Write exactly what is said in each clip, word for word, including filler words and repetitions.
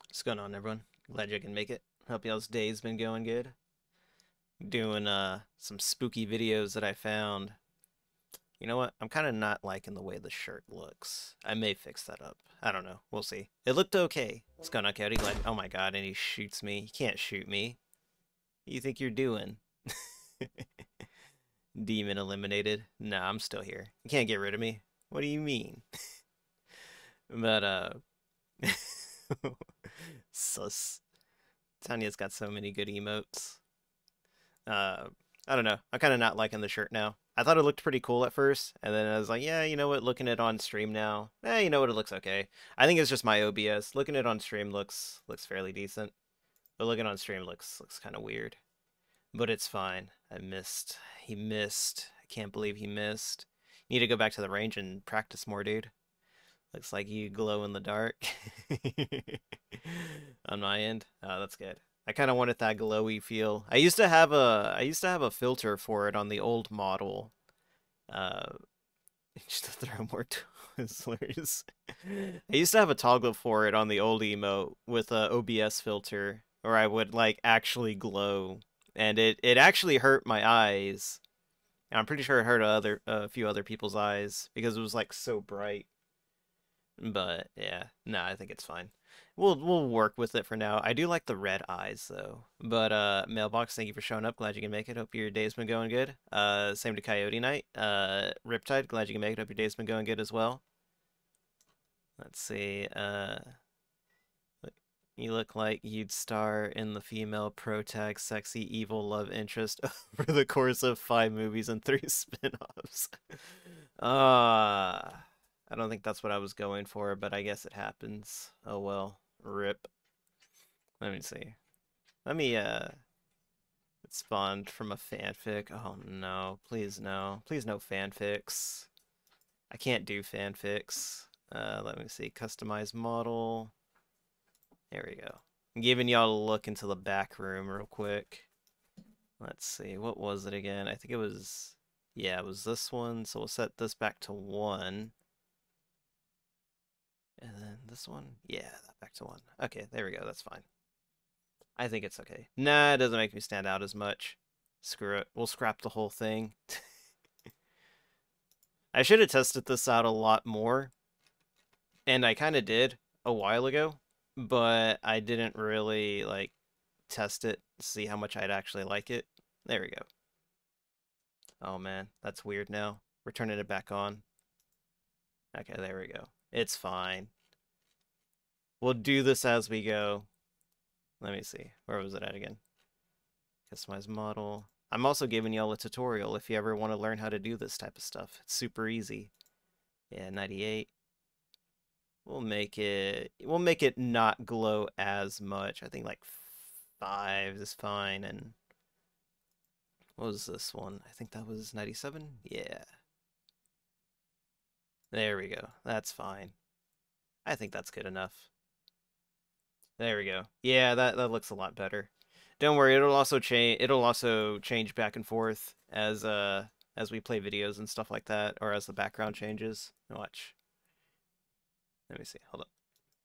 What's going on, everyone? Glad you can make it. Hope y'all's day's been going good. Doing uh some spooky videos that I found. You know what? I'm kind of not liking the way the shirt looks. I may fix that up. I don't know. We'll see. It looked okay. What's going on, Cody? Glad. Oh my god! And he shoots me. He can't shoot me. What do you think you're doing? Demon eliminated. Nah, I'm still here. You can't get rid of me. What do you mean? But uh, sus. Tanya's got so many good emotes. Uh, I don't know. I'm kind of not liking the shirt now. I thought it looked pretty cool at first, and then I was like, yeah, you know what? Looking at it on stream now, eh, you know what? It looks okay. I think it's just my O B S. Looking at it on stream looks looks fairly decent, but looking on stream looks looks kind of weird. But it's fine. I missed. He missed. I can't believe he missed. Need to go back to the range and practice more, dude. Looks like you glow in the dark on my end. Oh, that's good. I kind of wanted that glowy feel. I used to have a I used to have a filter for it on the old model. Uh, just to throw more Twizzlers. I used to have a toggle for it on the old emote with a O B S filter, or I would like actually glow, and it it actually hurt my eyes. And I'm pretty sure it hurt other a uh, few other people's eyes because it was like so bright. But yeah, no, I think it's fine. We'll we'll work with it for now. I do like the red eyes though. But uh Mailbox, thank you for showing up. Glad you can make it. Hope your day's been going good. Uh same to Coyote Knight. Uh Riptide, glad you can make it. Hope your day's been going good as well. Let's see. Uh you look like you'd star in the female protag sexy evil love interest over the course of five movies and three spin-offs. Ah. uh, I don't think that's what I was going for, but I guess it happens. Oh well. Rip. Let me see. Let me, uh... It spawned from a fanfic. Oh no. Please no. Please no fanfics. I can't do fanfics. Uh, let me see. Customize model. There we go. I'm giving y'all a look into the back room real quick. Let's see. What was it again? I think it was... Yeah, it was this one. So we'll set this back to one. And then this one, yeah, back to one. Okay, there we go, that's fine. I think it's okay. Nah, it doesn't make me stand out as much. Screw it, we'll scrap the whole thing. I should have tested this out a lot more. And I kind of did a while ago, but I didn't really, like, test it to see how much I'd actually like it. There we go. Oh man, that's weird now. We're turning it back on. Okay, there we go. It's fine. We'll do this as we go. Let me see. Where was it at again? Customize model. I'm also giving y'all a tutorial if you ever want to learn how to do this type of stuff. It's super easy. Yeah, ninety-eight. We'll make it... We'll make it not glow as much. I think like five is fine. And what was this one? I think that was ninety-seven? Yeah. There we go. That's fine. I think that's good enough. There we go. Yeah, that, that looks a lot better. Don't worry, it'll also change it'll also change back and forth as uh as we play videos and stuff like that, or as the background changes. Watch. Let me see. Hold up.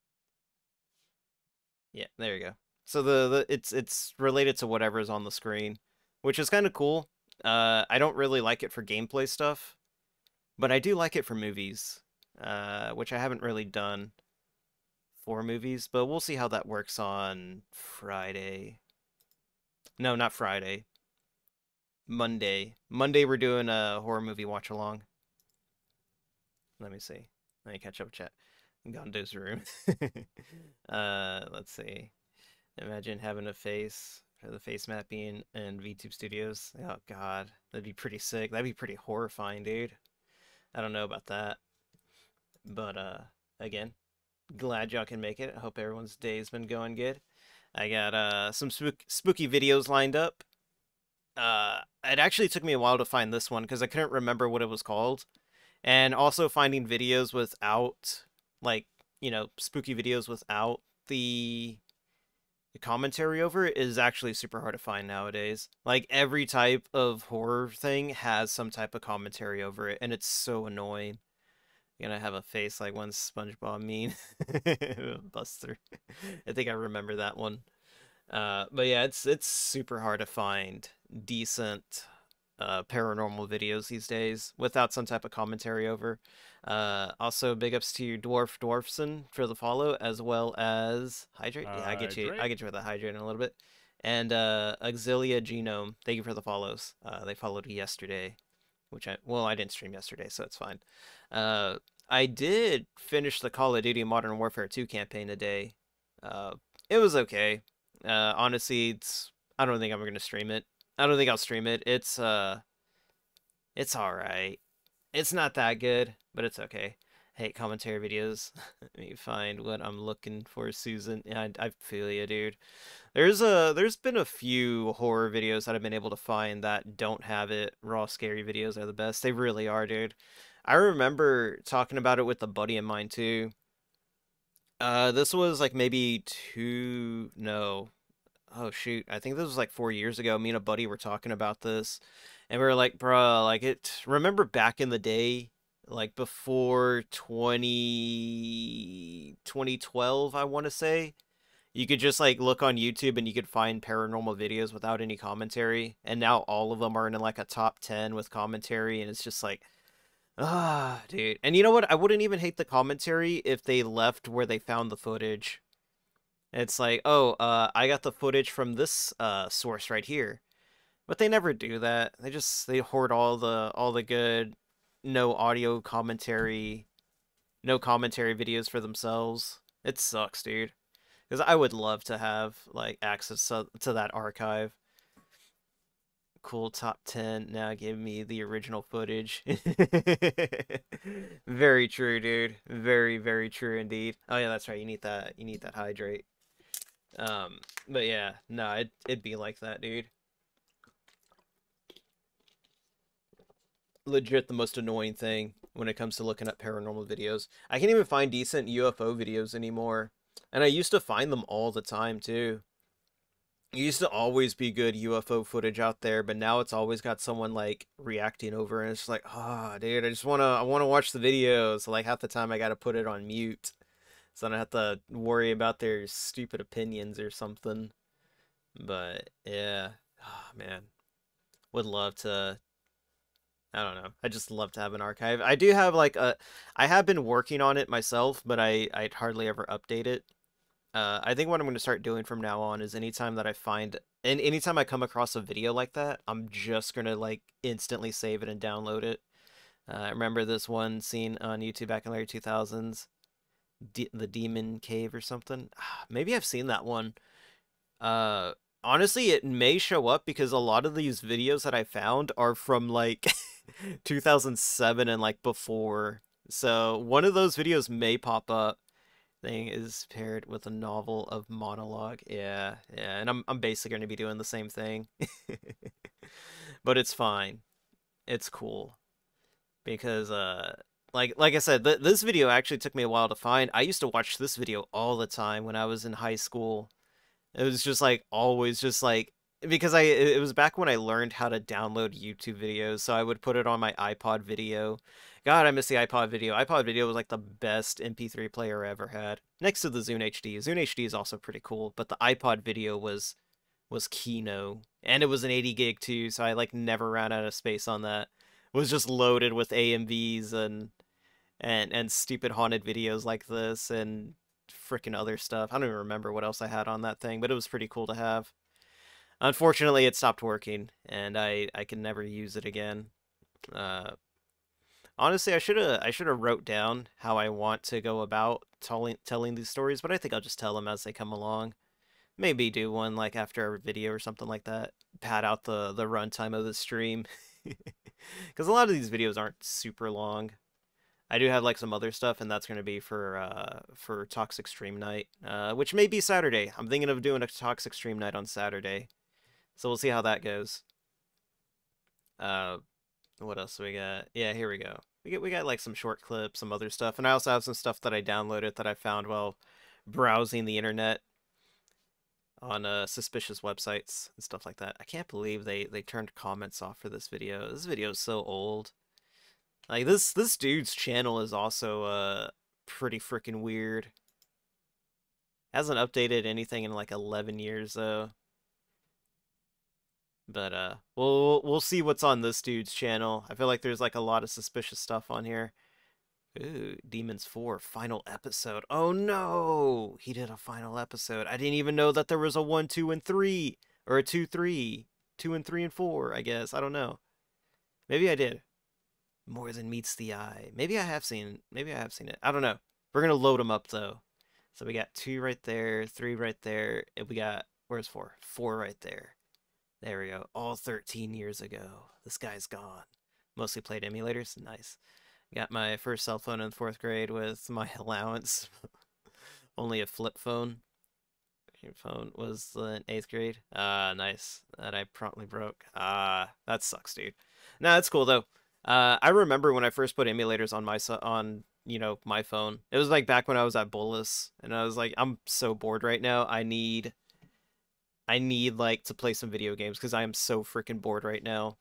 Yeah, there you go. So the, the it's it's related to whatever's on the screen, which is kind of cool. Uh I don't really like it for gameplay stuff. But I do like it for movies, uh, which I haven't really done for movies, but we'll see how that works on Friday. No, not Friday. Monday. Monday we're doing a horror movie watch along. Let me see. Let me catch up with chat. Gondo's room. uh, let's see. Imagine having a face for the face mapping in VTube Studios. Oh god, that'd be pretty sick. That'd be pretty horrifying, dude. I don't know about that. But, uh, again, glad y'all can make it. I hope everyone's day's been going good. I got, uh, some spook spooky videos lined up. Uh, it actually took me a while to find this one because I couldn't remember what it was called. And also finding videos without, like, you know, spooky videos without the the commentary over it is actually super hard to find nowadays. Like, every type of horror thing has some type of commentary over it, and it's so annoying. You're gonna have a face like one SpongeBob meme. Buster. I think I remember that one. Uh, but yeah, it's it's super hard to find decent uh, paranormal videos these days without some type of commentary over. Uh, also, big ups to Dwarf Dwarfson for the follow, as well as Hydrate. Yeah, I get you. I Hydrate. get you with the Hydrate in a little bit. And uh, Auxilia Genome. Thank you for the follows. Uh, they followed yesterday, which I well, I didn't stream yesterday, so it's fine. Uh, I did finish the Call of Duty Modern Warfare two campaign today. Uh, it was okay. Uh, honestly, it's I don't think I'm gonna stream it. I don't think I'll stream it. It's uh, it's all right. It's not that good, but it's okay. I hate commentary videos. Let me find what I'm looking for, Susan. Yeah, I, I feel you, dude. There's a there's been a few horror videos that I've been able to find that don't have it. Raw scary videos are the best. They really are, dude. I remember talking about it with a buddy of mine too. Uh, this was like maybe two, no, oh shoot, I think this was like four years ago. Me and a buddy were talking about this, and we were like, bruh, like it. Remember back in the day, like before twenty twenty twelve, I want to say, you could just like look on YouTube and you could find paranormal videos without any commentary, and now all of them are in like a top ten with commentary, and it's just like, ah, dude. And you know what? I wouldn't even hate the commentary if they left where they found the footage. It's like, oh, uh, I got the footage from this uh source right here. But they never do that. They just they hoard all the all the good no audio commentary, no commentary videos for themselves. It sucks, dude. Because I would love to have like access to, to that archive. Cool top ten. Now give me the original footage. Very true, dude. Very, very true indeed. Oh yeah, that's right. You need that. You need that hydrate. Um, but yeah, no, it it'd be like that, dude. Legit the most annoying thing when it comes to looking at paranormal videos. I can't even find decent U F O videos anymore. And I used to find them all the time too. It used to always be good U F O footage out there, but now it's always got someone like reacting over, and it's like, ah, oh, dude, I just wanna I wanna watch the video. So like half the time I gotta put it on mute, so I don't have to worry about their stupid opinions or something. But yeah, oh man, would love to. I don't know. I just love to have an archive. I do have like a, I have been working on it myself, but I I'd hardly ever update it. Uh, I think what I'm going to start doing from now on is anytime that I find, and anytime I come across a video like that, I'm just going to like instantly save it and download it. Uh, I remember this one scene on YouTube back in the early two thousands, D the Demon Cave or something. Maybe I've seen that one. Uh, honestly, it may show up because a lot of these videos that I found are from like two thousand seven and like before. So one of those videos may pop up. Thing is paired with a novel of monologue. Yeah, yeah, and I'm I'm basically going to be doing the same thing. But it's fine. It's cool because uh like like I said, th this video actually took me a while to find. I used to watch this video all the time when I was in high school. It was just like always just like because I it was back when I learned how to download YouTube videos, so I would put it on my iPod video. God, I miss the iPod video. iPod video was like the best M P three player I ever had. Next to the Zune H D. Zune H D is also pretty cool, but the iPod video was was Kino. And it was an eighty gig too, so I like never ran out of space on that. It was just loaded with A M Vs and and and stupid haunted videos like this and freaking other stuff. I don't even remember what else I had on that thing, but it was pretty cool to have. Unfortunately, it stopped working, and I I can never use it again. Uh, honestly, I should have I should have wrote down how I want to go about telling telling these stories, but I think I'll just tell them as they come along. Maybe do one like after a video or something like that. Pad out the the runtime of the stream, because a lot of these videos aren't super long. I do have like some other stuff, and that's going to be for uh for Toxic Stream Night, uh, which may be Saturday. I'm thinking of doing a Toxic Stream Night on Saturday, so we'll see how that goes. Uh, what else we got? Yeah, here we go. We get we got like some short clips, some other stuff, and I also have some stuff that I downloaded that I found while browsing the internet on uh, suspicious websites and stuff like that. I can't believe they they turned comments off for this video. This video is so old. Like this this dude's channel is also uh pretty freaking weird. Hasn't updated anything in like eleven years though. But uh we'll we'll see what's on this dude's channel. I feel like there's like a lot of suspicious stuff on here. Ooh, Demons four final episode. Oh no! He did a final episode. I didn't even know that there was a one, two, and three. Or a two, three. Two and three and four, I guess. I don't know. Maybe I did. More than meets the eye. Maybe I have seen maybe I have seen it. I don't know. We're gonna load them up though. So we got two right there, three right there, and we got where's four? Four right there. There we go. All thirteen years ago. This guy's gone. Mostly played emulators. Nice. Got my first cell phone in fourth grade with my allowance. Only a flip phone. Your phone was in eighth grade. Ah, uh, nice. That I promptly broke. Ah, uh, that sucks, dude. Nah, that's cool though. Uh, I remember when I first put emulators on my on you know my phone. It was like back when I was at Bolus, and I was like, I'm so bored right now. I need, I need like to play some video games because I am so freaking bored right now.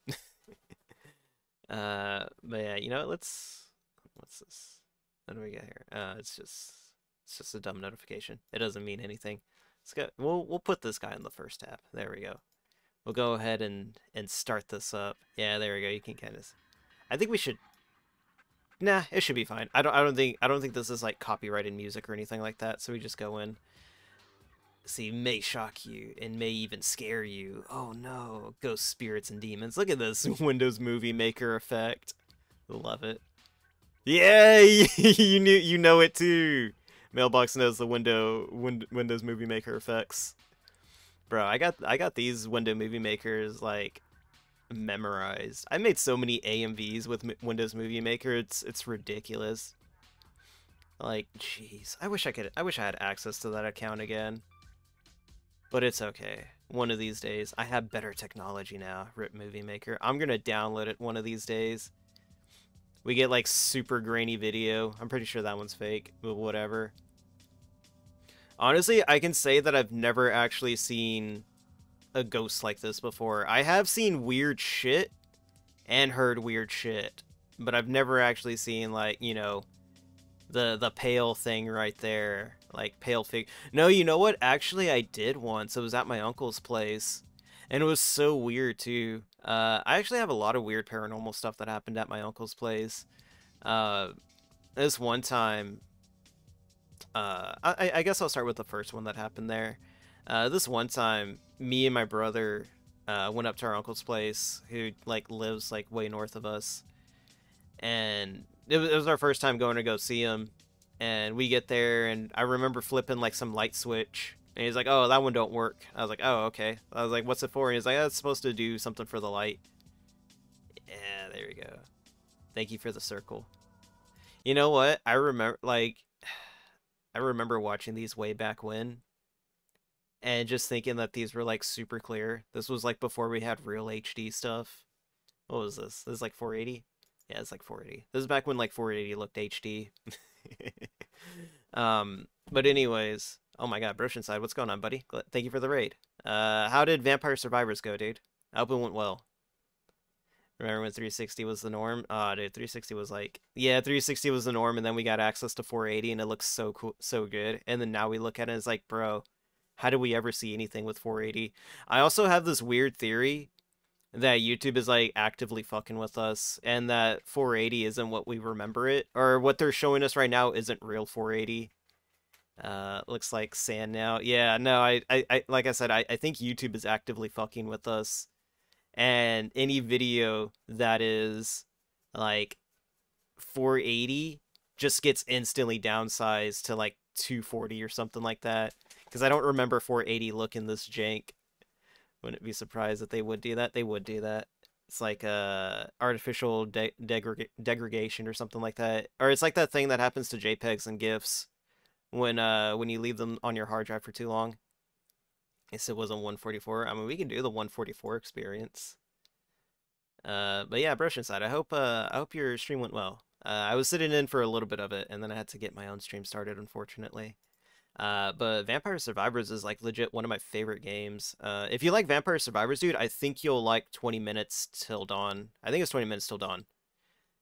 uh, but yeah, you know, let's. What's this? What do we got here? Uh, it's just, it's just a dumb notification. It doesn't mean anything. Let's go. We'll we'll put this guy in the first tab. There we go. We'll go ahead and and start this up. Yeah, there we go. You can kind of. I think we should. Nah, it should be fine. I don't. I don't think. I don't think this is like copyrighted music or anything like that. So we just go in. See, may shock you and may even scare you. Oh no, ghost spirits and demons. Look at this Windows Movie Maker effect. Love it. Yeah, you knew. You know it too. Mailbox knows the window win, Windows Movie Maker effects. Bro, I got I got these Windows Movie Makers like memorized. I made so many A M Vs with M Windows Movie Maker. It's it's ridiculous. Like, jeez, I wish I could. I wish I had access to that account again. But it's okay. One of these days, I have better technology now. Rip Movie Maker. I'm gonna download it one of these days. We get like super grainy video. I'm pretty sure that one's fake, but whatever. Honestly, I can say that I've never actually seen a ghost like this before. I have seen weird shit and heard weird shit, but I've never actually seen like, you know, the the pale thing right there, like pale fig. No, you know what? Actually, I did once. It was at my uncle's place, and it was so weird too. Uh, I actually have a lot of weird paranormal stuff that happened at my uncle's place. Uh, this one time, uh, I, I guess I'll start with the first one that happened there. Uh, this one time, me and my brother uh, went up to our uncle's place, who like lives like way north of us, and it was, it was our first time going to go see him. And we get there, and I remember flipping like some light switch. And he's like, oh, that one don't work. I was like, oh, okay. I was like, what's it for? And he's like, oh, it's supposed to do something for the light. Yeah, there we go. Thank you for the circle. You know what? I remember, like, I remember watching these way back when. And just thinking that these were, like, super clear. This was, like, before we had real H D stuff. What was this? This is, like, four eighty? Yeah, it's, like, four eighty. This is back when, like, four eighty looked H D. um, but anyways... Oh my god, Broshenside, what's going on, buddy? Thank you for the raid. Uh, how did Vampire Survivors go, dude? I hope it went well. Remember when three sixty was the norm? Ah, oh, dude, three sixty was like... Yeah, three sixty was the norm, and then we got access to four eighty, and it looks so cool, so good. And then now we look at it, and it's like, bro, how do we ever see anything with four eighty? I also have this weird theory that YouTube is, like, actively fucking with us, and that four eighty isn't what we remember it, or what they're showing us right now isn't real four eighty. Uh, looks like sand now. Yeah, no, I, I, I like I said, I, I think YouTube is actively fucking with us. And any video that is like four eighty just gets instantly downsized to like two forty or something like that. Because I don't remember four eighty looking this jank. Wouldn't be surprised that they would do that. They would do that. It's like uh, artificial de degreg degradation or something like that. Or it's like that thing that happens to JPEGs and GIFs. When uh when you leave them on your hard drive for too long. Yes, it was on one forty-four. I mean, we can do the one forty-four experience. Uh, but yeah, Broshenside, I hope uh I hope your stream went well. Uh, I was sitting in for a little bit of it, and then I had to get my own stream started, unfortunately. Uh, but Vampire Survivors is like legit one of my favorite games. Uh, if you like Vampire Survivors, dude, I think you'll like twenty minutes Till Dawn. I think it's twenty minutes Till Dawn.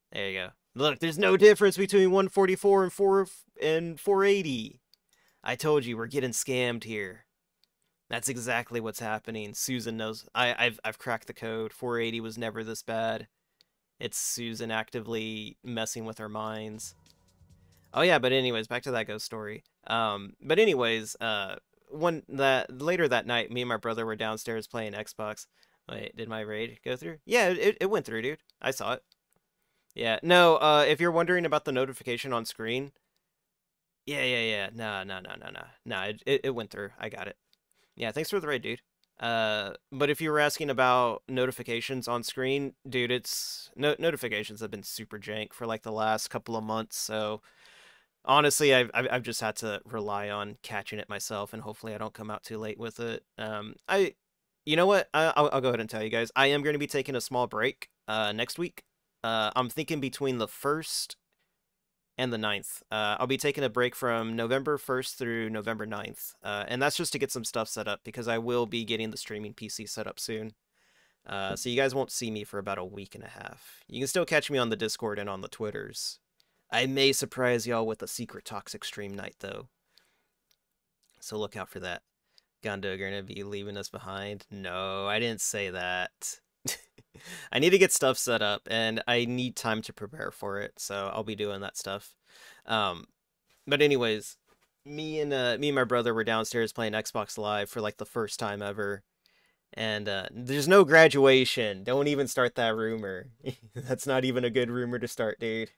There you go. Look, there's no difference between one forty-four and four and four eighty. I told you we're getting scammed here. That's exactly what's happening. Susan knows. I, I've I've cracked the code. four eighty was never this bad. It's Susan actively messing with our minds. Oh yeah, but anyways, back to that ghost story. Um, but anyways, uh, one that later that night, me and my brother were downstairs playing Xbox. Wait, did my raid go through? Yeah, it it went through, dude. I saw it. Yeah, no. Uh, if you're wondering about the notification on screen, yeah, yeah, yeah. No, no, no, no, no, no. It it, it went through. I got it. Yeah, thanks for the raid, dude. Uh, but if you were asking about notifications on screen, dude, it's no notifications have been super jank for like the last couple of months. So honestly, I've I've I've just had to rely on catching it myself, and hopefully I don't come out too late with it. Um, I, you know what? I, I'll I'll go ahead and tell you guys. I am going to be taking a small break. Uh, next week. Uh, I'm thinking between the first and the ninth. Uh, I'll be taking a break from November first through November ninth. Uh, and that's just to get some stuff set up because I will be getting the streaming P C set up soon. Uh, so you guys won't see me for about a week and a half. You can still catch me on the Discord and on the Twitters. I may surprise y'all with a secret toxic stream night though. So look out for that. Gondo gonna be leaving us behind? No, I didn't say that. I need to get stuff set up and I need time to prepare for it, so I'll be doing that stuff. Um, but anyways, me and uh, me and my brother were downstairs playing Xbox Live for like the first time ever, and uh, there's no graduation. Don't even start that rumor. That's not even a good rumor to start, dude.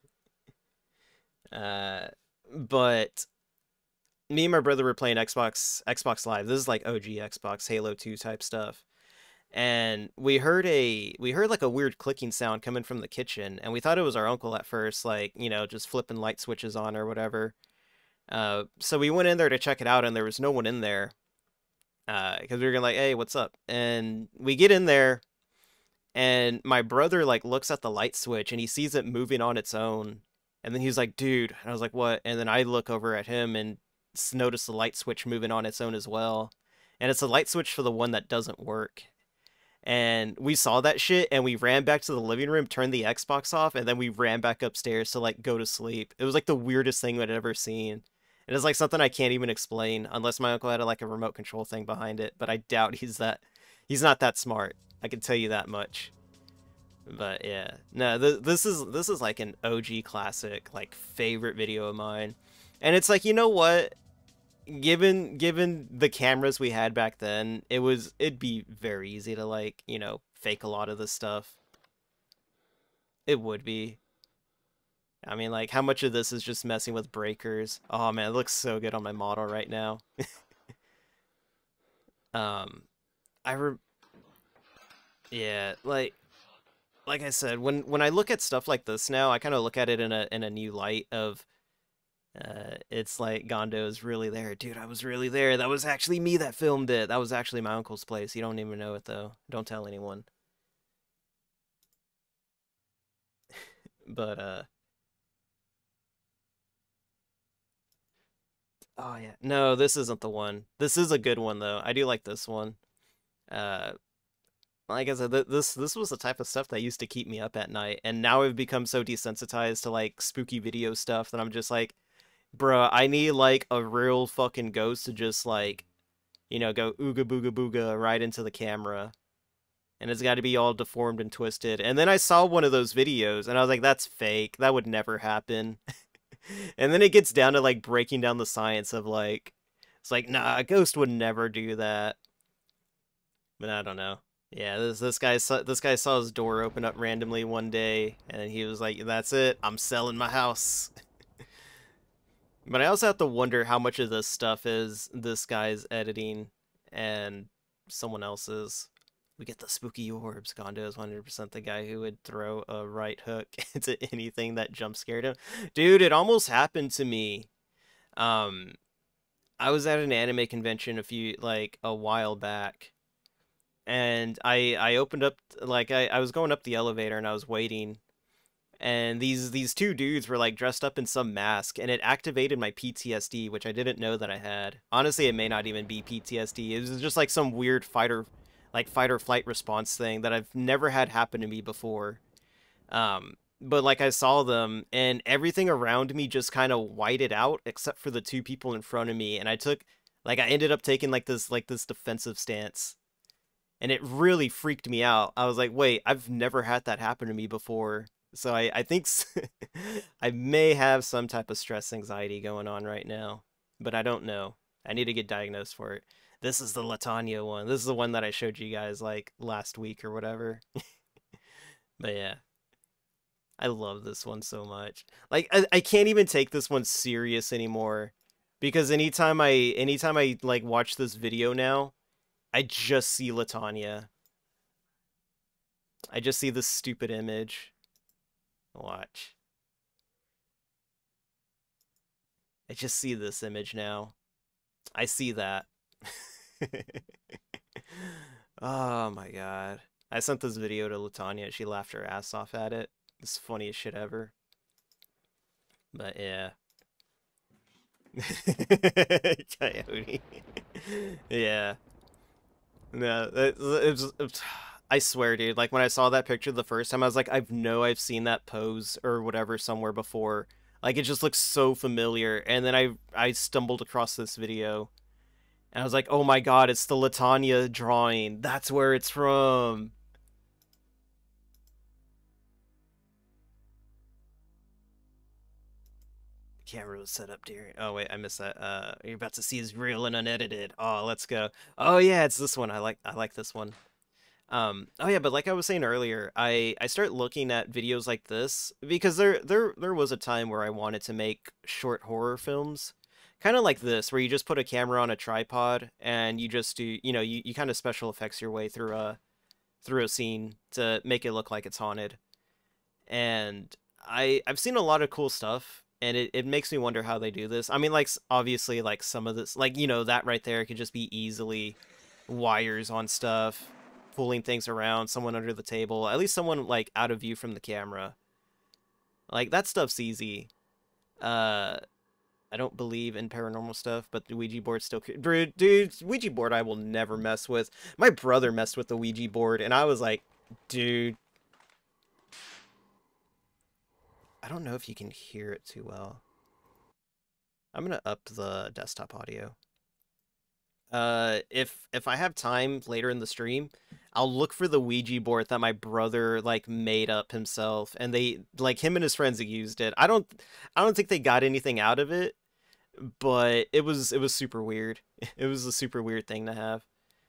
Uh, but me and my brother were playing Xbox Xbox Live. This is like O G Xbox Halo two type stuff. And we heard a we heard like a weird clicking sound coming from the kitchen, and we thought it was our uncle at first, like, you know, just flipping light switches on or whatever. Uh, so we went in there to check it out, and there was no one in there. Uh, because we were gonna like, hey, what's up? And we get in there, and my brother like looks at the light switch, and he sees it moving on its own, and then he's like, dude, and I was like, what? And then I look over at him and notice the light switch moving on its own as well, and it's a light switch for the one that doesn't work. And we saw that shit and we ran back to the living room, turned the Xbox off, and then we ran back upstairs to like go to sleep. It was like the weirdest thing I'd ever seen. It is like something I can't even explain unless my uncle had a, like a remote control thing behind it, but I doubt he's that he's not that smart. I can tell you that much. But yeah. No, th this is this is like an O G classic, like favorite video of mine. And it's like, you know what? given given the cameras we had back then, it was it'd be very easy to like, you know, fake a lot of this stuff. It would be. I mean, like, how much of this is just messing with breakers? Oh man, it looks so good on my model right now. um, I re yeah, like like I said, when when I look at stuff like this now, I kind of look at it in a in a new light of Uh, it's like Gondo is really there. Dude, I was really there. That was actually me that filmed it. That was actually my uncle's place. You don't even know it, though. Don't tell anyone. But, uh... oh, yeah. No, this isn't the one. This is a good one, though. I do like this one. Uh... Like I said, th this this was the type of stuff that used to keep me up at night, and now I've become so desensitized to, like, spooky video stuff that I'm just like, bruh, I need, like, a real fucking ghost to just, like, you know, go ooga booga booga right into the camera. And it's got to be all deformed and twisted. And then I saw one of those videos, and I was like, that's fake. That would never happen. And then it gets down to, like, breaking down the science of, like, it's like, nah, a ghost would never do that. But I don't know. Yeah, this this guy saw, this guy saw his door open up randomly one day, and he was like, that's it. I'm selling my house. But I also have to wonder how much of this stuff is this guy's editing and someone else's. We get the spooky orbs. Gondo is one hundred percent the guy who would throw a right hook into anything that jump scared him. Dude, it almost happened to me. Um, I was at an anime convention a few, like, a while back. And I I opened up, like, I, I was going up the elevator and I was waiting. And these these two dudes were like dressed up in some mask, and it activated my P T S D, which I didn't know that I had. Honestly, it may not even be P T S D. It was just like some weird fighter, like fight or flight response thing that I've never had happen to me before. Um, but like I saw them and everything around me just kind of whited out except for the two people in front of me, and I took like I ended up taking like this like this defensive stance, and it really freaked me out. I was like, wait, I've never had that happen to me before. So I I think I may have some type of stress anxiety going on right now, but I don't know. I need to get diagnosed for it. This is the Latanya one. This is the one that I showed you guys like last week or whatever. But yeah. I love this one so much. Like I, I can't even take this one serious anymore because anytime I anytime I like watch this video now, I just see Latanya. I just see this stupid image. Watch. I just see this image now. I see that. Oh my god. I sent this video to Latanya. She laughed her ass off at it. It's the funniest shit ever. But yeah. Coyote. Yeah. No, it, it was, it was, I swear, dude. Like when I saw that picture the first time, I was like, I know I've seen that pose or whatever somewhere before. Like it just looks so familiar. And then I I stumbled across this video, and I was like, oh my god, it's the Latanya drawing. That's where it's from. Camera was set up during. Oh wait, I missed that. Uh, you're about to see is real and unedited. Oh, let's go. Oh yeah, it's this one. I like. I like this one. Um. Oh yeah, but like I was saying earlier, I I start looking at videos like this because there there there was a time where I wanted to make short horror films, kind of like this, where you just put a camera on a tripod and you just do you know you you kind of special effects your way through a through a scene to make it look like it's haunted. And I I've seen a lot of cool stuff, and it, it makes me wonder how they do this. I mean, like obviously, like some of this, like you know, that right there could just be easily wires on stuff, pulling things around, someone under the table, at least someone like out of view from the camera. Like that stuff's easy. Uh, I don't believe in paranormal stuff, but the Ouija board still, dude, dude, Ouija board I will never mess with. My brother messed with the Ouija board, and I was like, dude. I don't know if you can hear it too well. I'm gonna up the desktop audio. Uh, if if I have time later in the stream, I'll look for the Ouija board that my brother like made up himself, and they like him and his friends used it. I don't I don't think they got anything out of it, but it was it was super weird. It was a super weird thing to have.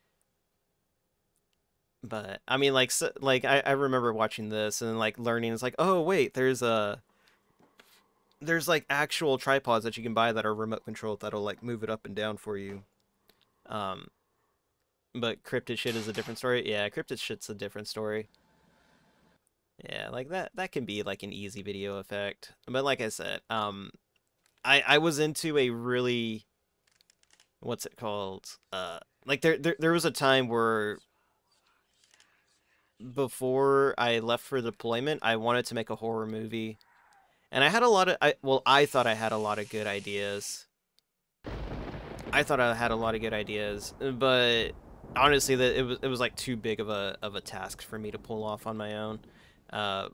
But I mean, like so, like I I remember watching this and like learning. It's like, oh wait, there's a there's like actual tripods that you can buy that are remote controlled that'll like move it up and down for you. Um, but cryptid shit is a different story. Yeah, cryptid shit's a different story. Yeah, like that that can be like an easy video effect. But like I said, um, I I was into a really what's it called? Uh, like there there there was a time where before I left for deployment, I wanted to make a horror movie. And I had a lot of, I, well, I thought I had a lot of good ideas. I thought I had a lot of good ideas, but honestly, that it was it was like too big of a of a task for me to pull off on my own. Uh,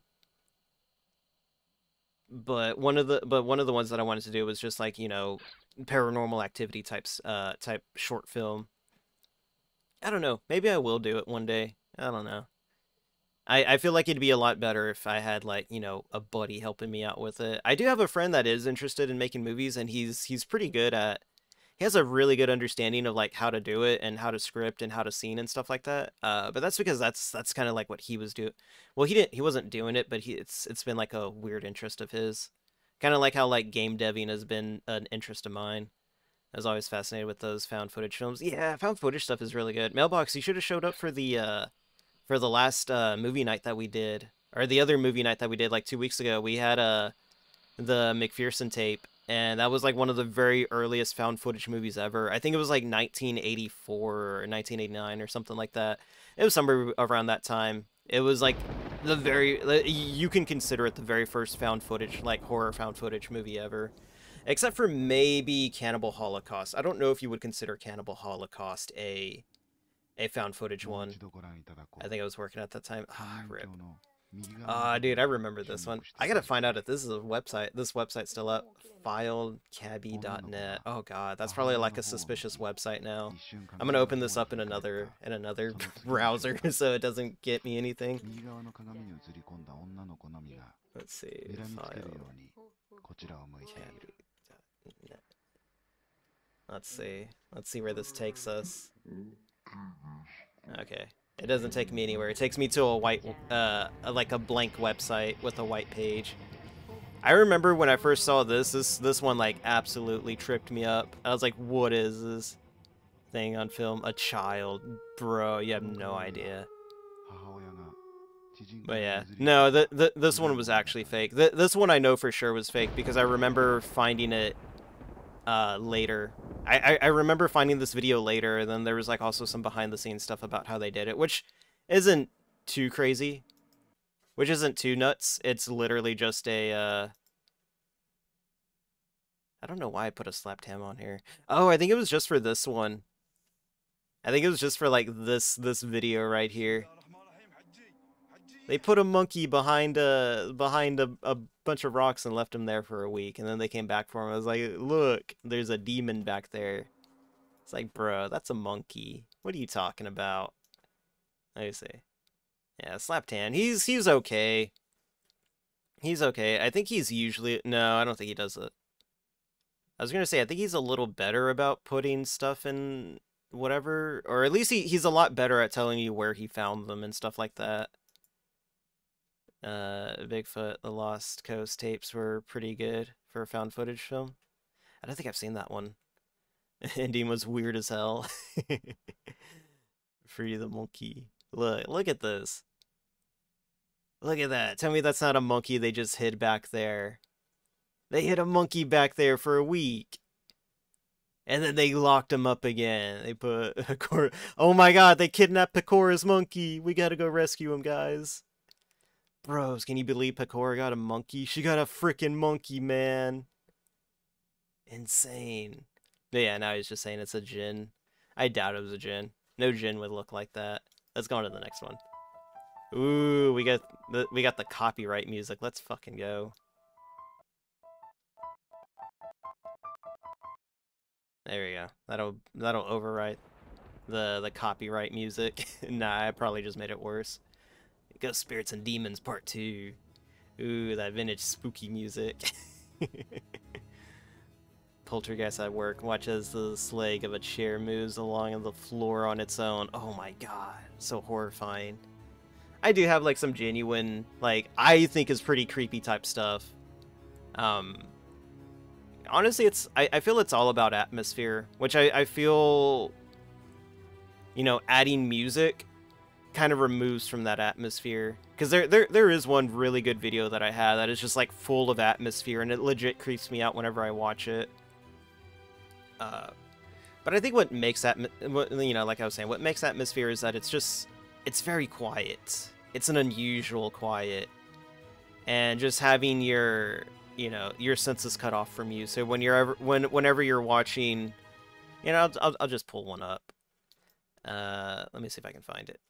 but one of the but one of the ones that I wanted to do was just like you know paranormal activity types uh type short film. I don't know. Maybe I will do it one day. I don't know. I, I feel like it'd be a lot better if I had like, you know, a buddy helping me out with it. I do have a friend that is interested in making movies, and he's he's pretty good at he has a really good understanding of like how to do it and how to script and how to scene and stuff like that. Uh, but that's because that's that's kind of like what he was doing. Well, he didn't he wasn't doing it, but he it's it's been like a weird interest of his. Kind of like how like game deving has been an interest of mine. I was always fascinated with those found footage films. Yeah, found footage stuff is really good. Mailbox, you should have showed up for the uh for the last uh, movie night that we did, or the other movie night that we did like two weeks ago. We had uh, the McPherson tape, and that was like one of the very earliest found footage movies ever. I think it was like nineteen eighty-four or nineteen eighty-nine or something like that. It was somewhere around that time. It was like the very, you can consider it the very first found footage, like horror found footage movie ever. Except for maybe Cannibal Holocaust. I don't know if you would consider Cannibal Holocaust a a found footage one. I think I was working at that time. Ah, rip. Ah, uh, dude, I remember this one. I gotta find out if this is a website. This website's still up. Filecabby dot net. Oh god, that's probably like a suspicious website now. I'm gonna open this up in another in another browser so it doesn't get me anything. Let's see. Filecabby dot net. Let's see. Let's see where this takes us. Okay. It doesn't take me anywhere. It takes me to a white, uh, like a blank website with a white page. I remember when I first saw this, this, this one, like, absolutely tripped me up. I was like, what is this thing on film? A child. Bro, you have no idea. But yeah, no, the, the, this one was actually fake. The, this one I know for sure was fake because I remember finding it uh, later. I, I, I remember finding this video later, and then there was like also some behind-the-scenes stuff about how they did it, which isn't too crazy. Which isn't too nuts. It's literally just a, uh... I don't know why I put a slapped ham on here. Oh, I think it was just for this one. I think it was just for, like, this this video right here. They put a monkey behind a behind a, a bunch of rocks and left him there for a week, and then they came back for him. I was like, look, there's a demon back there. It's like, bro, that's a monkey. What are you talking about? Let me see. Yeah, slapped hand. He's he's okay. He's okay. I think he's usually no, I don't think he does it. I was gonna say I think he's a little better about putting stuff in whatever, or at least he he's a lot better at telling you where he found them and stuff like that. Uh, Bigfoot, the Lost Coast tapes were pretty good for a found footage film. I don't think I've seen that one. Ending was weird as hell. Free the monkey. Look, look at this. Look at that. Tell me that's not a monkey they just hid back there. They hid a monkey back there for a week. And then they locked him up again. They put Pecora. Oh my god, they kidnapped Pecora's monkey. We gotta go rescue him, guys. Bros, can you believe Pecora got a monkey? She got a freaking monkey, man. Insane. But yeah, now he's just saying it's a djinn. I doubt it was a djinn. No djinn would look like that. Let's go on to the next one. Ooh, we got the we got the copyright music. Let's fucking go. There we go. That'll that'll overwrite the the copyright music. Nah, I probably just made it worse. Ghost Spirits and Demons Part two. Ooh, that vintage spooky music. Poltergeist at work. Watch as the leg of a chair moves along the floor on its own. Oh my god, so horrifying. I do have like some genuine, like, I think is pretty creepy type stuff. Um, honestly, it's I, I feel it's all about atmosphere, which I, I feel, you know, adding music kind of removes from that atmosphere, because there, there there is one really good video that I had that is just like full of atmosphere, and it legit creeps me out whenever I watch it. Uh, but I think what makes that, you know, like I was saying, what makes atmosphere is that it's just, it's very quiet. It's an unusual quiet, and just having your, you know, your senses cut off from you. So when you're ever, when whenever you're watching, you know, I'll I'll, I'll just pull one up. Uh, let me see if I can find it.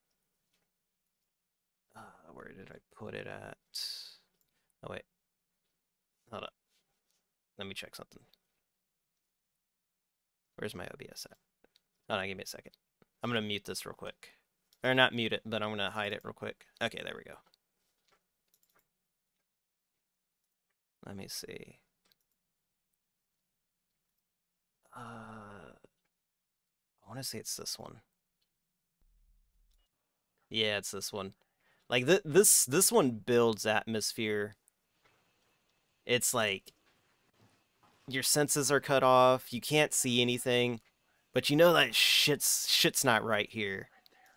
Uh, where did I put it at? Oh, wait. Hold up. Let me check something. Where's my O B S at? Hold on, give me a second. I'm going to mute this real quick. Or not mute it, but I'm going to hide it real quick. Okay, there we go. Let me see. Uh, I want to say it's this one. Yeah, it's this one. Like, th this this one builds atmosphere. It's like, your senses are cut off, you can't see anything, but you know that shit's, shit's not right here.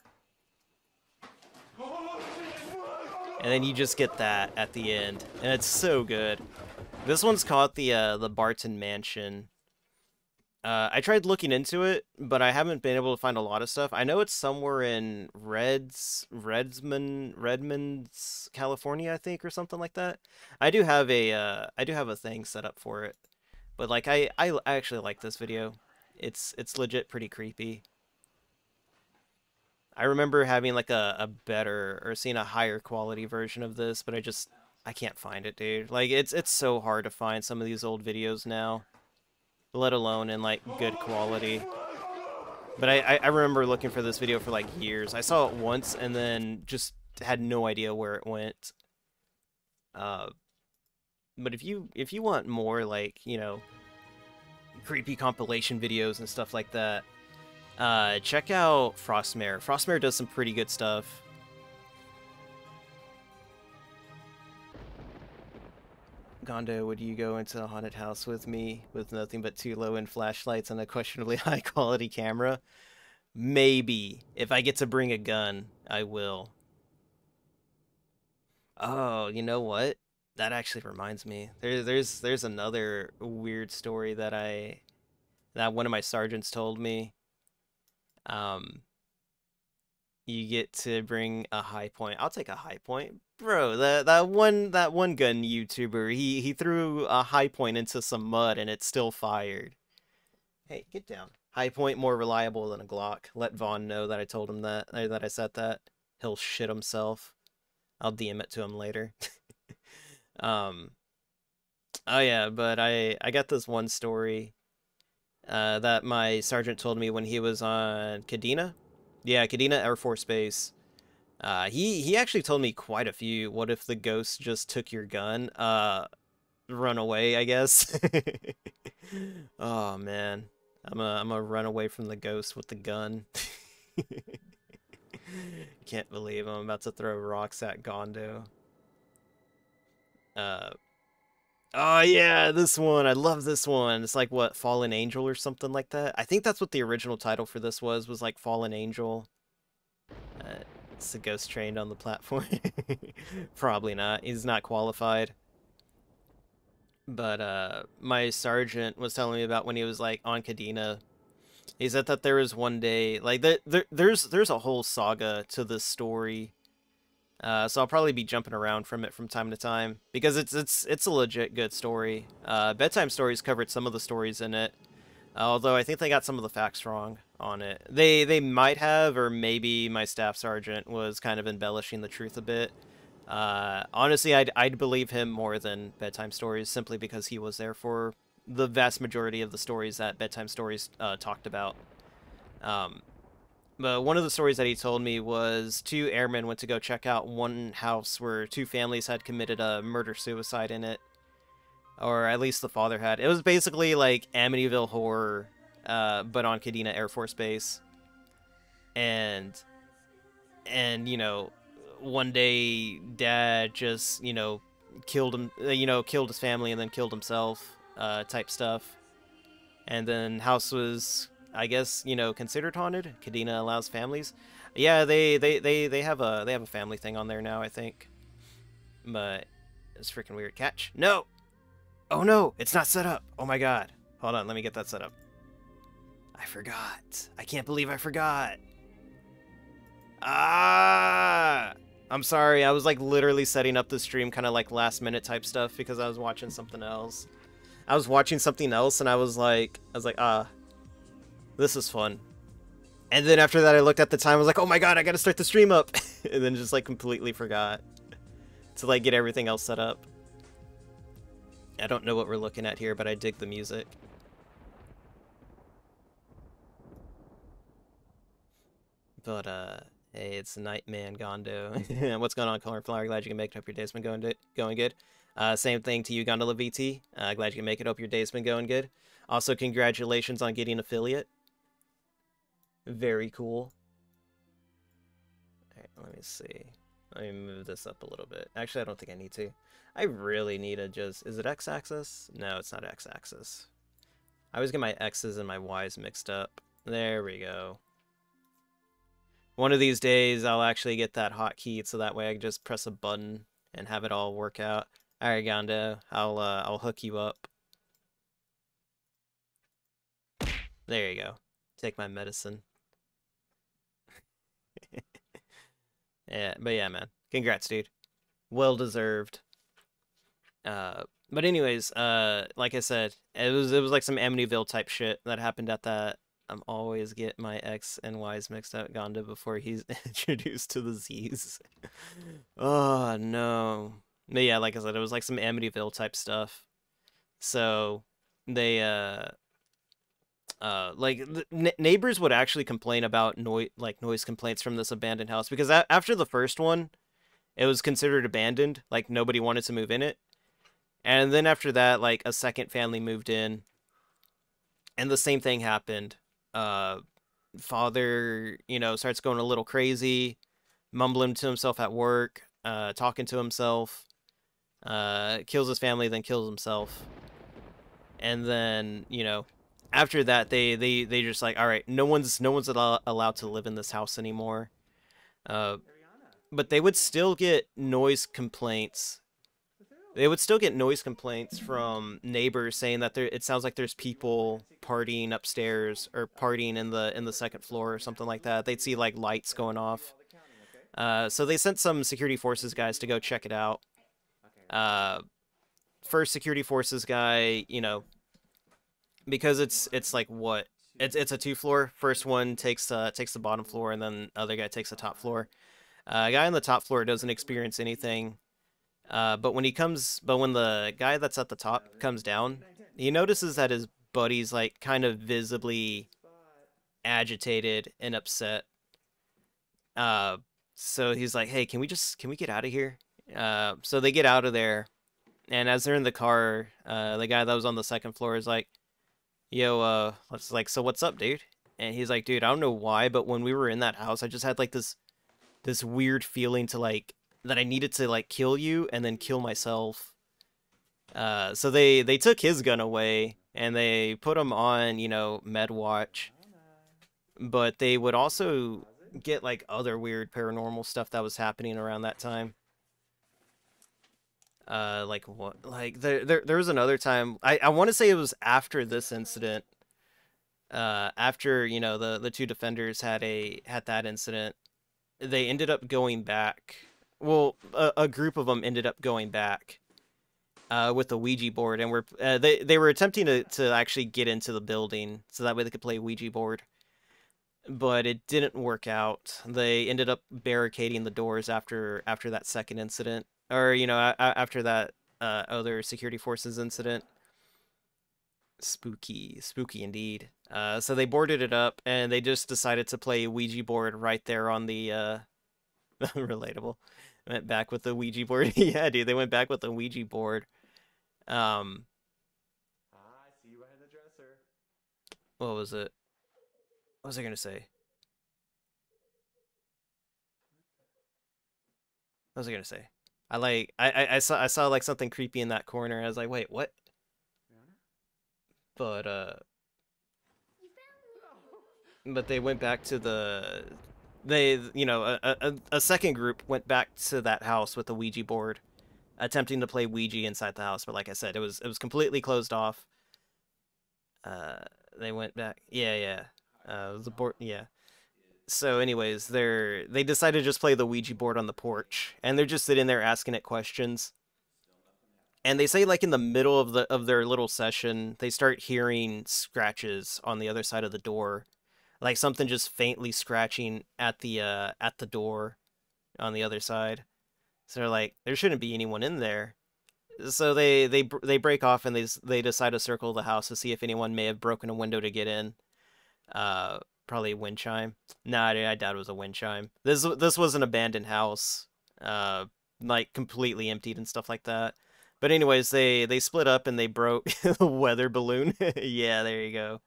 And then you just get that at the end, and it's so good. This one's called the, uh, the Barton Mansion. Uh, I tried looking into it, but I haven't been able to find a lot of stuff. I know it's somewhere in Reds, Redmond, Redmonds, California, I think, or something like that. I do have a, uh, I do have a thing set up for it, but like I, I, I actually like this video. It's, it's legit pretty creepy. I remember having like a, a better or seeing a higher quality version of this, but I just I can't find it, dude. Like it's it's so hard to find some of these old videos now, let alone in like good quality. But I, I, I remember looking for this video for like years. I saw it once and then just had no idea where it went. Uh, but if you if you want more like, you know, creepy compilation videos and stuff like that, uh, check out Frostmare. Frostmare does some pretty good stuff. Gondo, would you go into a haunted house with me with nothing but two low-end flashlights and a questionably high-quality camera? Maybe. If I get to bring a gun, I will. Oh, you know what? That actually reminds me. There, there's there's another weird story that I that one of my sergeants told me. Um, you get to bring a high point. I'll take a high point. Bro, that that one that one gun YouTuber, he he threw a high point into some mud and it still fired. Hey, get down. High point more reliable than a Glock. Let Vaughn know that I told him that, or that I said that. He'll shit himself. I'll D M it to him later. um Oh yeah, but I I got this one story uh that my sergeant told me when he was on Kadena. Yeah, Kadena Air Force Base. Uh, he he actually told me quite a few. What if the ghost just took your gun? Uh, run away, I guess. Oh man, I'm a I'm a run away from the ghost with the gun. Can't believe I'm about to throw rocks at Gondo. Uh, oh yeah, this one. I love this one. It's like what, Fallen Angel or something like that. I think that's what the original title for this was. Was like Fallen Angel. Uh, It's a ghost trained on the platform. Probably not. He's not qualified. But uh, my sergeant was telling me about when he was like on Kadena. He said that there was one day, like there, there there's there's a whole saga to this story. Uh, so I'll probably be jumping around from it from time to time because it's it's it's a legit good story. Uh, Bedtime Stories covered some of the stories in it. Although I think they got some of the facts wrong on it. They they might have, or maybe my staff sergeant was kind of embellishing the truth a bit. Uh, honestly, I'd, I'd believe him more than Bedtime Stories, simply because he was there for the vast majority of the stories that Bedtime Stories uh, talked about. Um, but one of the stories that he told me was two airmen went to go check out one house where two families had committed a murder-suicide in it. Or at least the father had. It was basically like Amityville Horror, uh, but on Kadena Air Force Base. And, and you know, one day dad just, you know, killed him, you know, killed his family and then killed himself, uh, type stuff. And then house was, I guess, you know, considered haunted. Kadena allows families. Yeah, they, they, they, they have a, they have a family thing on there now, I think. But it's freaking weird. Catch. No! Oh no, it's not set up. Oh my god. Hold on, let me get that set up. I forgot. I can't believe I forgot. Ah! I'm sorry, I was like literally setting up the stream kind of like last minute type stuff because I was watching something else. I was watching something else and I was like, I was like, ah, this is fun. And then after that I looked at the time, I was like, oh my god, I gotta start the stream up. And then just like completely forgot to like get everything else set up. I don't know what we're looking at here, but I dig the music. But, uh, hey, it's Nightman Gondo. What's going on, Cornflower? Glad you can make it. Hope your day's been going, going good. Uh, same thing to you, Gondola V T. Uh, glad you can make it. Hope your day's been going good. Also, congratulations on getting affiliate. Very cool. Alright, let me see. Let me move this up a little bit. Actually, I don't think I need to. I really need to just... Is it X-axis? No, it's not X-axis. I always get my X's and my Y's mixed up. There we go. One of these days, I'll actually get that hotkey, so that way I can just press a button and have it all work out. Alright, Gondo. I'll, uh, I'll hook you up. There you go. Take my medicine. Yeah, but yeah, man. Congrats, dude. Well deserved. Uh, but anyways, uh, like I said, it was it was like some Amityville type shit that happened at that I'm always get my X and Y's mixed up, Gonda, before he's introduced to the Z's. Oh no. But yeah, like I said, it was like some Amityville type stuff. So they uh uh like the n neighbors would actually complain about noise like noise complaints from this abandoned house because a after the first one, it was considered abandoned, like nobody wanted to move in it. And then after that, like a second family moved in and the same thing happened. Uh father, you know, starts going a little crazy, mumbling to himself at work, uh talking to himself, uh kills his family, then kills himself. And then, you know, after that they they they just like, all right, no one's no one's allow allowed to live in this house anymore. Uh but they would still get noise complaints. They would still get noise complaints from neighbors saying that there it sounds like there's people partying upstairs or partying in the in the second floor or something like that. They'd see like lights going off. Uh so they sent some security forces guys to go check it out. Uh first security forces guy, you know, because it's it's like what it's it's a two floor. First one takes uh takes the bottom floor, and then other guy takes the top floor. Uh, a guy on the top floor doesn't experience anything. Uh, but when he comes, but when the guy that's at the top comes down, he notices that his buddy's like kind of visibly agitated and upset. Uh, so he's like, "Hey, can we just can we get out of here?" Uh, so they get out of there, and as they're in the car, uh, the guy that was on the second floor is like, yo, uh, let's like, so what's up, dude? And he's like, dude, I don't know why, but when we were in that house, I just had like this, this weird feeling to like, that I needed to like kill you and then kill myself. Uh, so they, they took his gun away and they put him on, you know, med watch, but they would also get like other weird paranormal stuff that was happening around that time. Uh, like what? Like there, there, there was another time. I, I want to say it was after this incident. Uh, after you know the the two defenders had a had that incident, they ended up going back. Well, a, a group of them ended up going back. Uh, with the Ouija board, and were uh, they they were attempting to to actually get into the building so that way they could play Ouija board, but it didn't work out. They ended up barricading the doors after after that second incident, or you know, a after that uh, other security forces incident. Spooky, spooky indeed. Uh, so they boarded it up, and they just decided to play Ouija board right there on the uh, relatable. Went back with the Ouija board. Yeah, dude, they went back with the Ouija board. Um, Ah, I see you behind the dresser. what was it? What was I gonna say? What was I gonna say? I like I, I I saw I saw like something creepy in that corner. I was like, wait, what? But uh, but they went back to the they you know a, a a second group went back to that house with the Ouija board, attempting to play Ouija inside the house. But like I said, it was it was completely closed off. Uh, they went back. Yeah, yeah. Uh, the board. Yeah. So, anyways, they're they decided to just play the Ouija board on the porch, and they're just sitting there asking it questions. And they say like in the middle of the of their little session, they start hearing scratches on the other side of the door, like something just faintly scratching at the uh at the door on the other side. So they're like, there shouldn't be anyone in there. So they they they break off and they they decide to circle the house to see if anyone may have broken a window to get in. Uh, probably a wind chime. Nah, I doubt it was a wind chime. This this was an abandoned house, uh, like completely emptied and stuff like that. But anyways, they they split up and they broke the weather balloon. Yeah, there you go.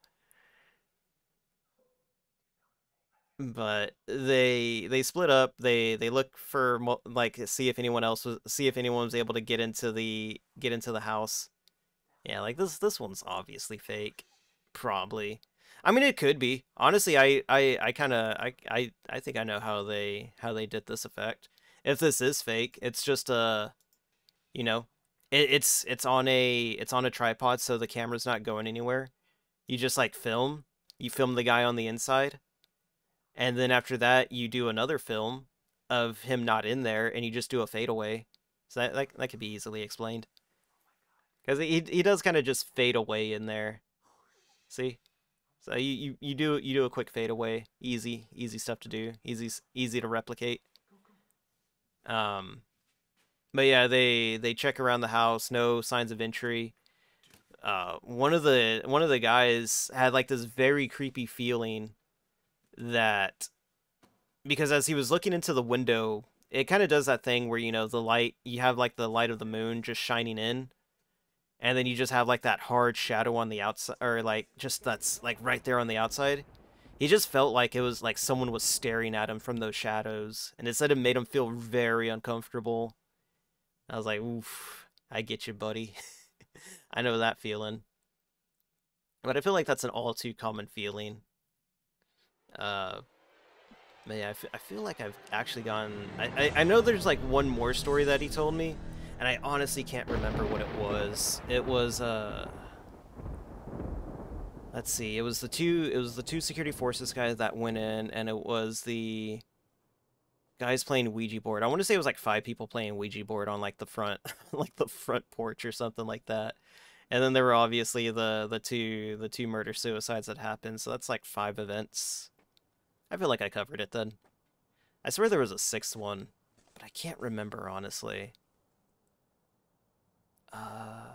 But they they split up. They they look for like see if anyone else was see if anyone was able to get into the get into the house. Yeah, like this this one's obviously fake. Probably. I mean, it could be. Honestly, I I I kind of I I I think I know how they how they did this effect. If this is fake, it's just a, you know, it, it's it's on a it's on a tripod, so the camera's not going anywhere. You just like film. You film the guy on the inside, and then after that, you do another film of him not in there, and you just do a fadeaway. So that that, that could be easily explained. Because he he does kind of just fade away in there. See? So you, you, you do you do a quick fadeaway, easy easy stuff to do, easy easy to replicate. Um, but yeah, they they check around the house, no signs of entry. Uh, one of the one of the guys had like this very creepy feeling that because as he was looking into the window, it kind of does that thing where you know the light you have like the light of the moon just shining in, and then you just have like that hard shadow on the outside, or like just that's like right there on the outside. He just felt like it was like someone was staring at him from those shadows, and it said it made him feel very uncomfortable. I was like, oof, I get you, buddy. I know that feeling. But I feel like that's an all too common feeling. Uh, but yeah, I, f I feel like I've actually gone... I, I, I know there's like one more story that he told me, and I honestly can't remember what it was. It was, uh... let's see, it was the two, it was the two security forces guys that went in, and it was the guys playing Ouija board. I want to say it was like five people playing Ouija board on like the front, like the front porch or something like that. And then there were obviously the the two the two murder suicides that happened. So that's like five events. I feel like I covered it then. I swear there was a sixth one, but I can't remember honestly. Uh,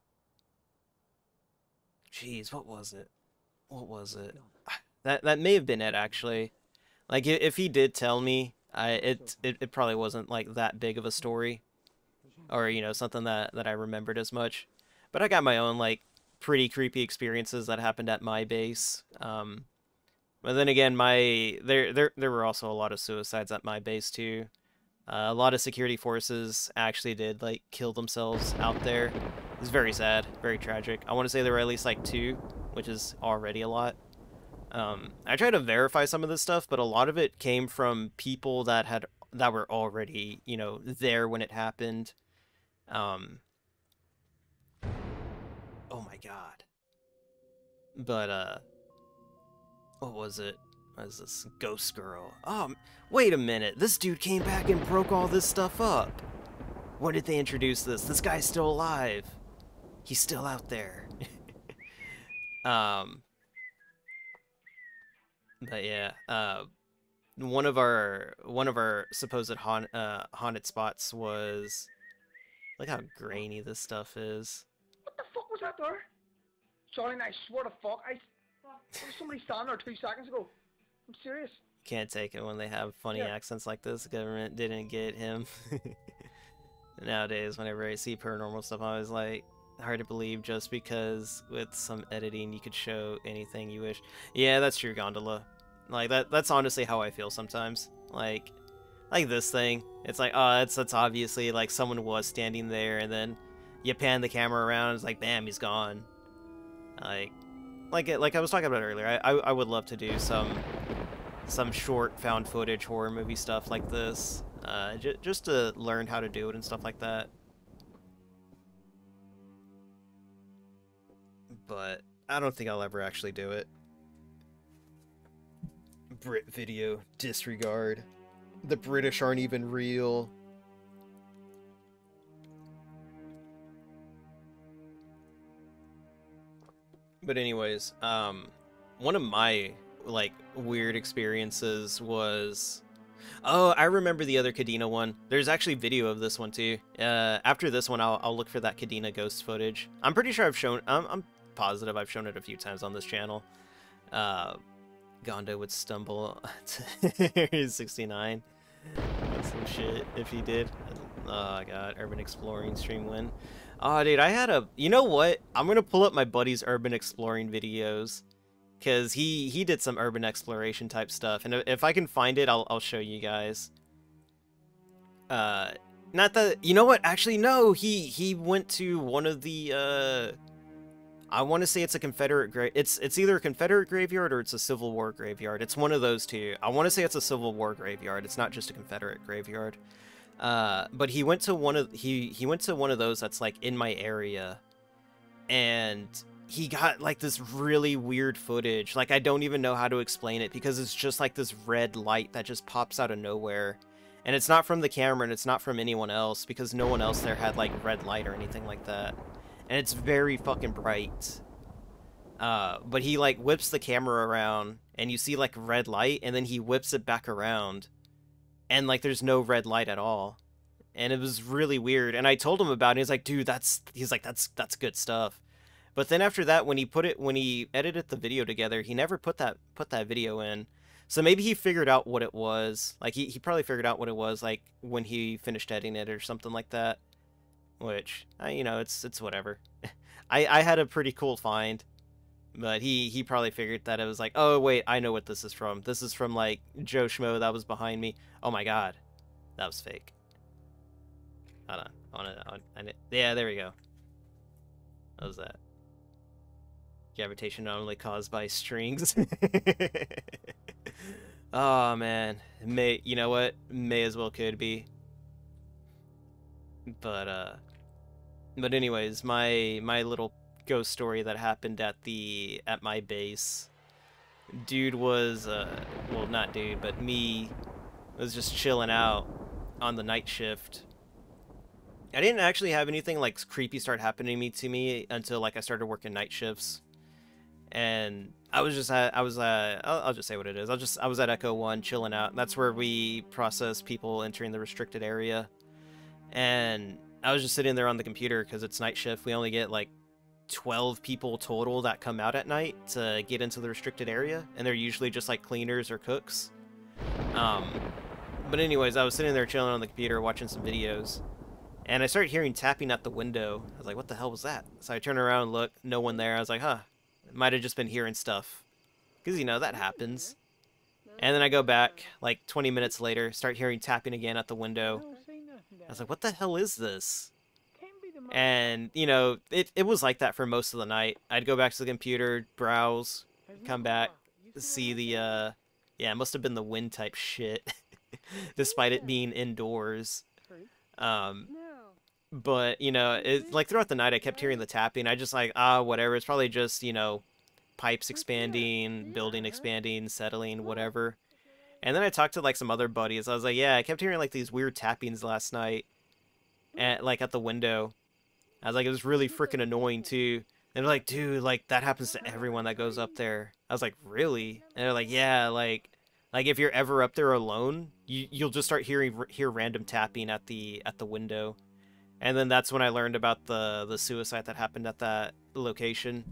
jeez, what was it? What was it? That that may have been it actually. Like if he did tell me, I it it, it probably wasn't like that big of a story, or you know something that that I remembered as much. But I got my own, like, pretty creepy experiences that happened at my base. Um, but then again, my there there there were also a lot of suicides at my base too. Uh, a lot of security forces actually did like kill themselves out there. It was very sad, very tragic. I want to say there were at least like two, which is already a lot. Um, I tried to verify some of this stuff, but a lot of it came from people that had that were already, you know, there when it happened. Um, Oh my god. But, uh... what was it? What is this? Ghost Girl. Oh, wait a minute. This dude came back and broke all this stuff up. When did they introduce this? This guy's still alive. He's still out there. um... But yeah, uh... one of our... one of our supposed haunt, uh, haunted spots was... Look how grainy this stuff is. What the fuck was that there? Sorry, I swear to fuck, I... There was somebody standing there two seconds ago. I'm serious. Can't take it when they have funny Yeah. accents like this. The government didn't get him. Nowadays, whenever I see paranormal stuff, I was like, hard to believe just because with some editing you could show anything you wish. Yeah, that's true, Gondola. Like, that. that's honestly how I feel sometimes. Like, like this thing. It's like, oh, that's, that's obviously, like, someone was standing there, and then you pan the camera around, and it's like, bam, he's gone. Like, like, like I was talking about earlier, I, I, I would love to do some, some short found footage horror movie stuff like this, uh, j just to learn how to do it and stuff like that. But I don't think I'll ever actually do it. Brit video disregard. The British aren't even real. But anyways, um, one of my, like, weird experiences was... Oh, I remember the other Kadena one. There's actually video of this one, too. Uh, after this one, I'll, I'll look for that Kadena ghost footage. I'm pretty sure I've shown... I'm, I'm positive I've shown it a few times on this channel. Uh, Gondo would stumble to sixty-nine. That's some shit if he did. Oh, God. Urban Exploring stream win. Oh, dude, I had a... You know what? I'm going to pull up my buddy's urban exploring videos. Because he, he did some urban exploration type stuff. And if I can find it, I'll, I'll show you guys. Uh, not that... You know what? Actually, no. He, he went to one of the... Uh, I want to say it's a Confederate grave. It's, it's either a Confederate graveyard or it's a Civil War graveyard. It's one of those two. I want to say it's a Civil War graveyard. It's not just a Confederate graveyard. Uh, but he went to one of he he went to one of those that's like in my area, and he got like this really weird footage. Like I don't even know how to explain it because it's just like this red light that just pops out of nowhere, and it's not from the camera and it's not from anyone else because no one else there had like red light or anything like that, and it's very fucking bright. Uh, but he like whips the camera around, and you see like red light, and then he whips it back around, and like there's no red light at all, and it was really weird. And I told him about it. He's like, dude, that's he's like that's that's good stuff. But then after that, when he put it when he edited the video together, he never put that put that video in. So maybe he figured out what it was. Like he he probably figured out what it was like when he finished editing it or something like that. Which I, you know, it's it's whatever. I I had a pretty cool find. But he, he probably figured that it was like, oh, wait, I know what this is from. This is from, like, Joe Schmo that was behind me. Oh, my God. That was fake. Hold on. On it, on, on it. Yeah, there we go. What was that? Gravitation not only caused by strings. Oh, man. May, you know what? May as well could be. But, uh... But anyways, my, my little... ghost story that happened at the at my base. Dude was uh well, not dude, but me was just chilling out on the night shift. I didn't actually have anything like creepy start happening to me to me until like I started working night shifts, and I was just at, I was uh I'll, I'll just say what it is. I'll just I was at Echo One chilling out. That's where we process people entering the restricted area, and I was just sitting there on the computer because it's night shift. We only get like twelve people total that come out at night to get into the restricted area, and they're usually just like cleaners or cooks. Um, but anyways, I was sitting there chilling on the computer watching some videos, and I started hearing tapping at the window. I was like, what the hell was that? So I turned around and looked, no one there. I was like, huh, might have just been hearing stuff, because you know that happens. And then I go back like twenty minutes later, start hearing tapping again at the window. I was like, what the hell is this? And, you know, it, it was like that for most of the night. I'd go back to the computer, browse, come back, see the, uh, yeah, it must have been the wind type shit, despite it being indoors. Um, but, you know, it, like, throughout the night, I kept hearing the tapping. I just like, ah, whatever, it's probably just, you know, pipes expanding, building expanding, settling, whatever. And then I talked to, like, some other buddies. I was like, yeah, I kept hearing, like, these weird tappings last night, at, like, at the window. I was like, it was really freaking annoying, too. And they're like, dude, like, that happens to everyone that goes up there. I was like, really? And they're like, yeah, like, like if you're ever up there alone, you, you'll just start hearing hear random tapping at the at the window. And then that's when I learned about the, the suicide that happened at that location.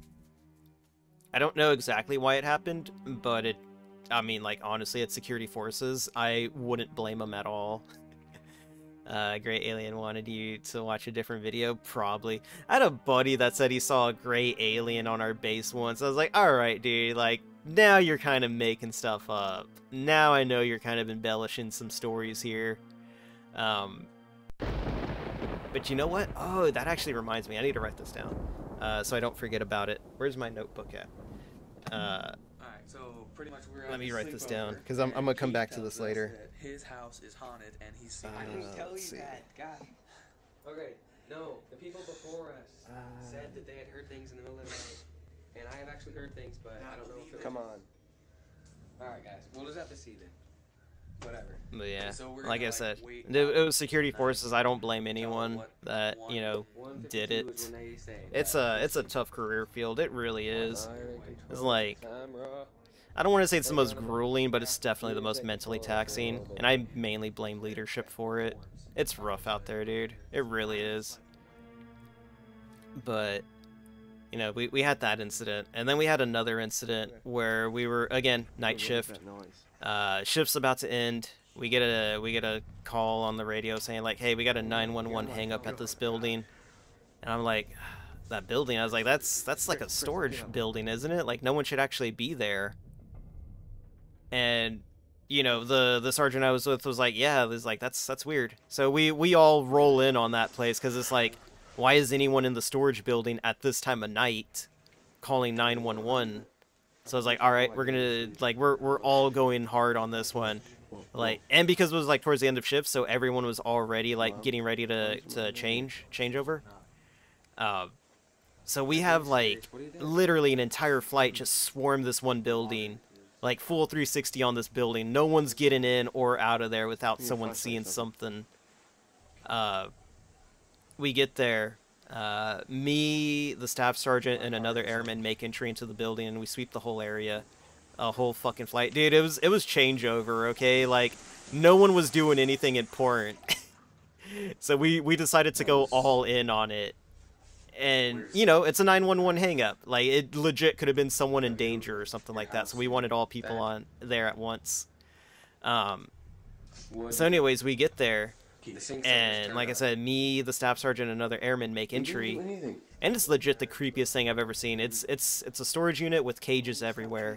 I don't know exactly why it happened, but it, I mean, like, honestly, it's security forces. I wouldn't blame them at all. Uh, Gray Alien wanted you to watch a different video? Probably. I had a buddy that said he saw a gray alien on our base once. I was like, alright, dude, like, now you're kind of making stuff up. Now I know you're kind of embellishing some stories here. Um, but you know what? Oh, that actually reminds me. I need to write this down, uh, so I don't forget about it. Where's my notebook at? Uh... So pretty much we're Let me write this down, because I'm, I'm going to come back to this later. His house is haunted and he's seen Uh, it. I didn't tell let's you see. that, God. Okay, no, the people before us Uh, said that they had heard things in the middle of the night. And I have actually heard things, but I don't know if it Come on. Alright, guys, we'll just have to see then. Whatever. But yeah, So we're like gonna, I like, said, wait it, it out was security night, forces. I don't blame tell anyone what- that, one- you know, one did fifty-two it. is when they say It's that. a it's a tough career field. It really is. Fire It's control like, camera. I don't want to say it's the most grueling, but it's definitely the most mentally taxing, and I mainly blame leadership for it. It's rough out there, dude. It really is. But, you know, we, we had that incident, and then we had another incident where we were, again, night shift. Uh, shift's about to end. We get a we get a call on the radio saying, like, hey, we got a nine one one hang up at this building. And I'm like, that building? I was like, that's that's like a storage building, isn't it? Like, no one should actually be there. And, you know, the the sergeant I was with was like, yeah, was like, that's that's weird. So we we all roll in on that place because it's like, why is anyone in the storage building at this time of night calling nine one one? So I was like, all right, we're gonna like we're we're all going hard on this one, like, and because it was like towards the end of shift, so everyone was already like getting ready to to change change over. Uh, so we have like literally an entire flight just swarm this one building. Like, full three sixty on this building. No one's getting in or out of there without someone seeing something. Uh, we get there. Uh, me, the staff sergeant, and another airman make entry into the building, and we sweep the whole area. A whole fucking flight. Dude, it was it was changeover, okay? Like, no one was doing anything important. So we, we decided to go all in on it. And, you know, it's a nine one one hang-up. Like, it legit could have been someone in danger or something like that. So we wanted all people on there at once. Um, so anyways, we get there. And, like I said, me, the staff sergeant, and another airman make entry. And it's legit the creepiest thing I've ever seen. It's it's it's a storage unit with cages everywhere.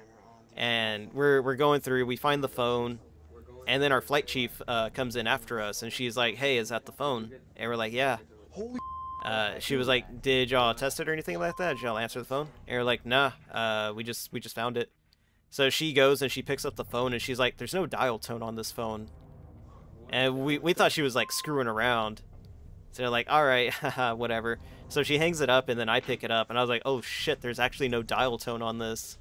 And we're, we're going through, we find the phone. And then our flight chief uh, comes in after us. And she's like, hey, is that the phone? And we're like, yeah. Uh, she was like, did y'all test it or anything like that? Did y'all answer the phone? And we're like, nah, uh, we just we just found it. So she goes and she picks up the phone and she's like, there's no dial tone on this phone. And we, we thought she was like screwing around. So they're like, alright, haha, whatever. So she hangs it up and then I pick it up and I was like, oh shit, there's actually no dial tone on this.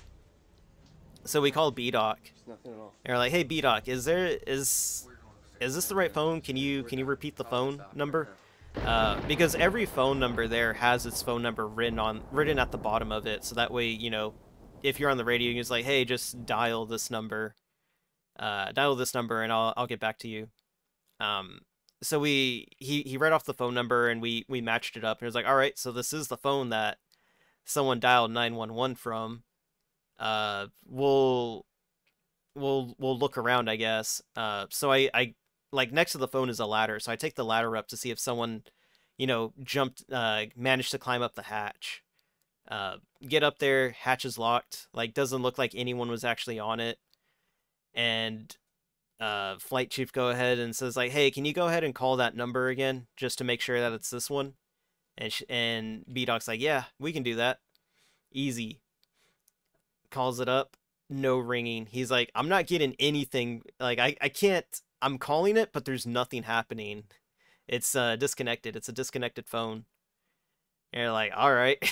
So we called B Doc. And we're like, hey B Doc, is there is is this the right phone? Can you can you repeat the phone number? Uh, because every phone number there has its phone number written on written at the bottom of it, so that way, you know, if you're on the radio, you're just like, hey, just dial this number, uh, dial this number, and I'll I'll get back to you. Um, so we he he read off the phone number, and we we matched it up, and it was like, all right, so this is the phone that someone dialed nine one one from. Uh, we'll we'll we'll look around, I guess. Uh, so I I. Like, next to the phone is a ladder, so I take the ladder up to see if someone, you know, jumped, uh, managed to climb up the hatch. Uh, get up there, hatch is locked, like, doesn't look like anyone was actually on it. And, uh, flight chief go ahead and says, like, hey, can you go ahead and call that number again, just to make sure that it's this one? And, sh and B-Doc's like, yeah, we can do that. Easy. Calls it up, no ringing. He's like, I'm not getting anything, like, I, I can't... I'm calling it, but there's nothing happening. It's uh, disconnected. It's a disconnected phone. And you're like, all right.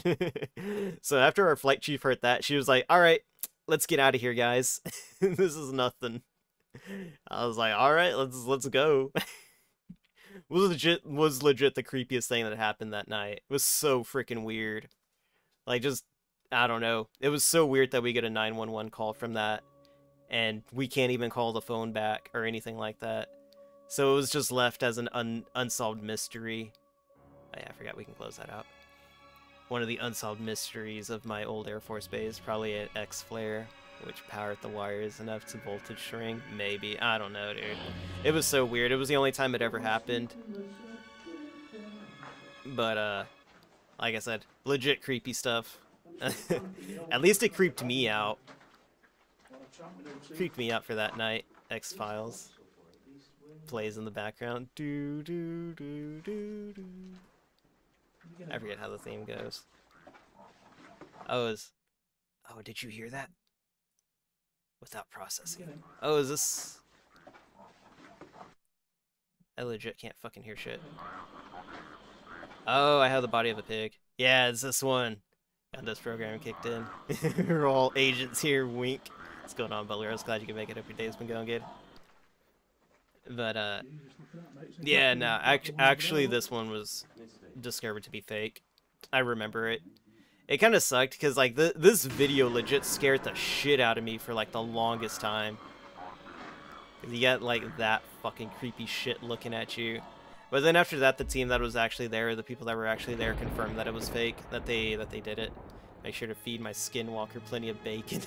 So after our flight chief heard that, she was like, all right, let's get out of here, guys. This is nothing. I was like, all right, let's let's go. was legit was legit the creepiest thing that happened that night. It was so freaking weird. Like, just, I don't know. It was so weird that we get a nine one one call from that. And we can't even call the phone back or anything like that. So it was just left as an un unsolved mystery. Oh yeah, I forgot we can close that out. One of the unsolved mysteries of my old Air Force base, probably an X-Flare, which powered the wires enough to voltage shrink. Maybe. I don't know, dude. It was so weird. It was the only time it ever happened. But, uh, like I said, legit creepy stuff. At least it creeped me out. Creeped me out for that night. X-Files plays in the background. Do do do do do. I forget how the theme goes. Oh, is oh, did you hear that? Without processing. Oh, is this? I legit can't fucking hear shit. Oh, I have the body of a pig. Yeah, it's this one. Got this program kicked in. We're all agents here. Wink. What's going on, Butler? I was glad you could make it up. Your day's been going good. But, uh, yeah, no, act actually this one was discovered to be fake. I remember it. It kind of sucked, because, like, th this video legit scared the shit out of me for, like, the longest time. You got, like, that fucking creepy shit looking at you. But then after that, the team that was actually there, the people that were actually there, confirmed that it was fake, that they, that they did it. Make sure to feed my skinwalker plenty of bacon.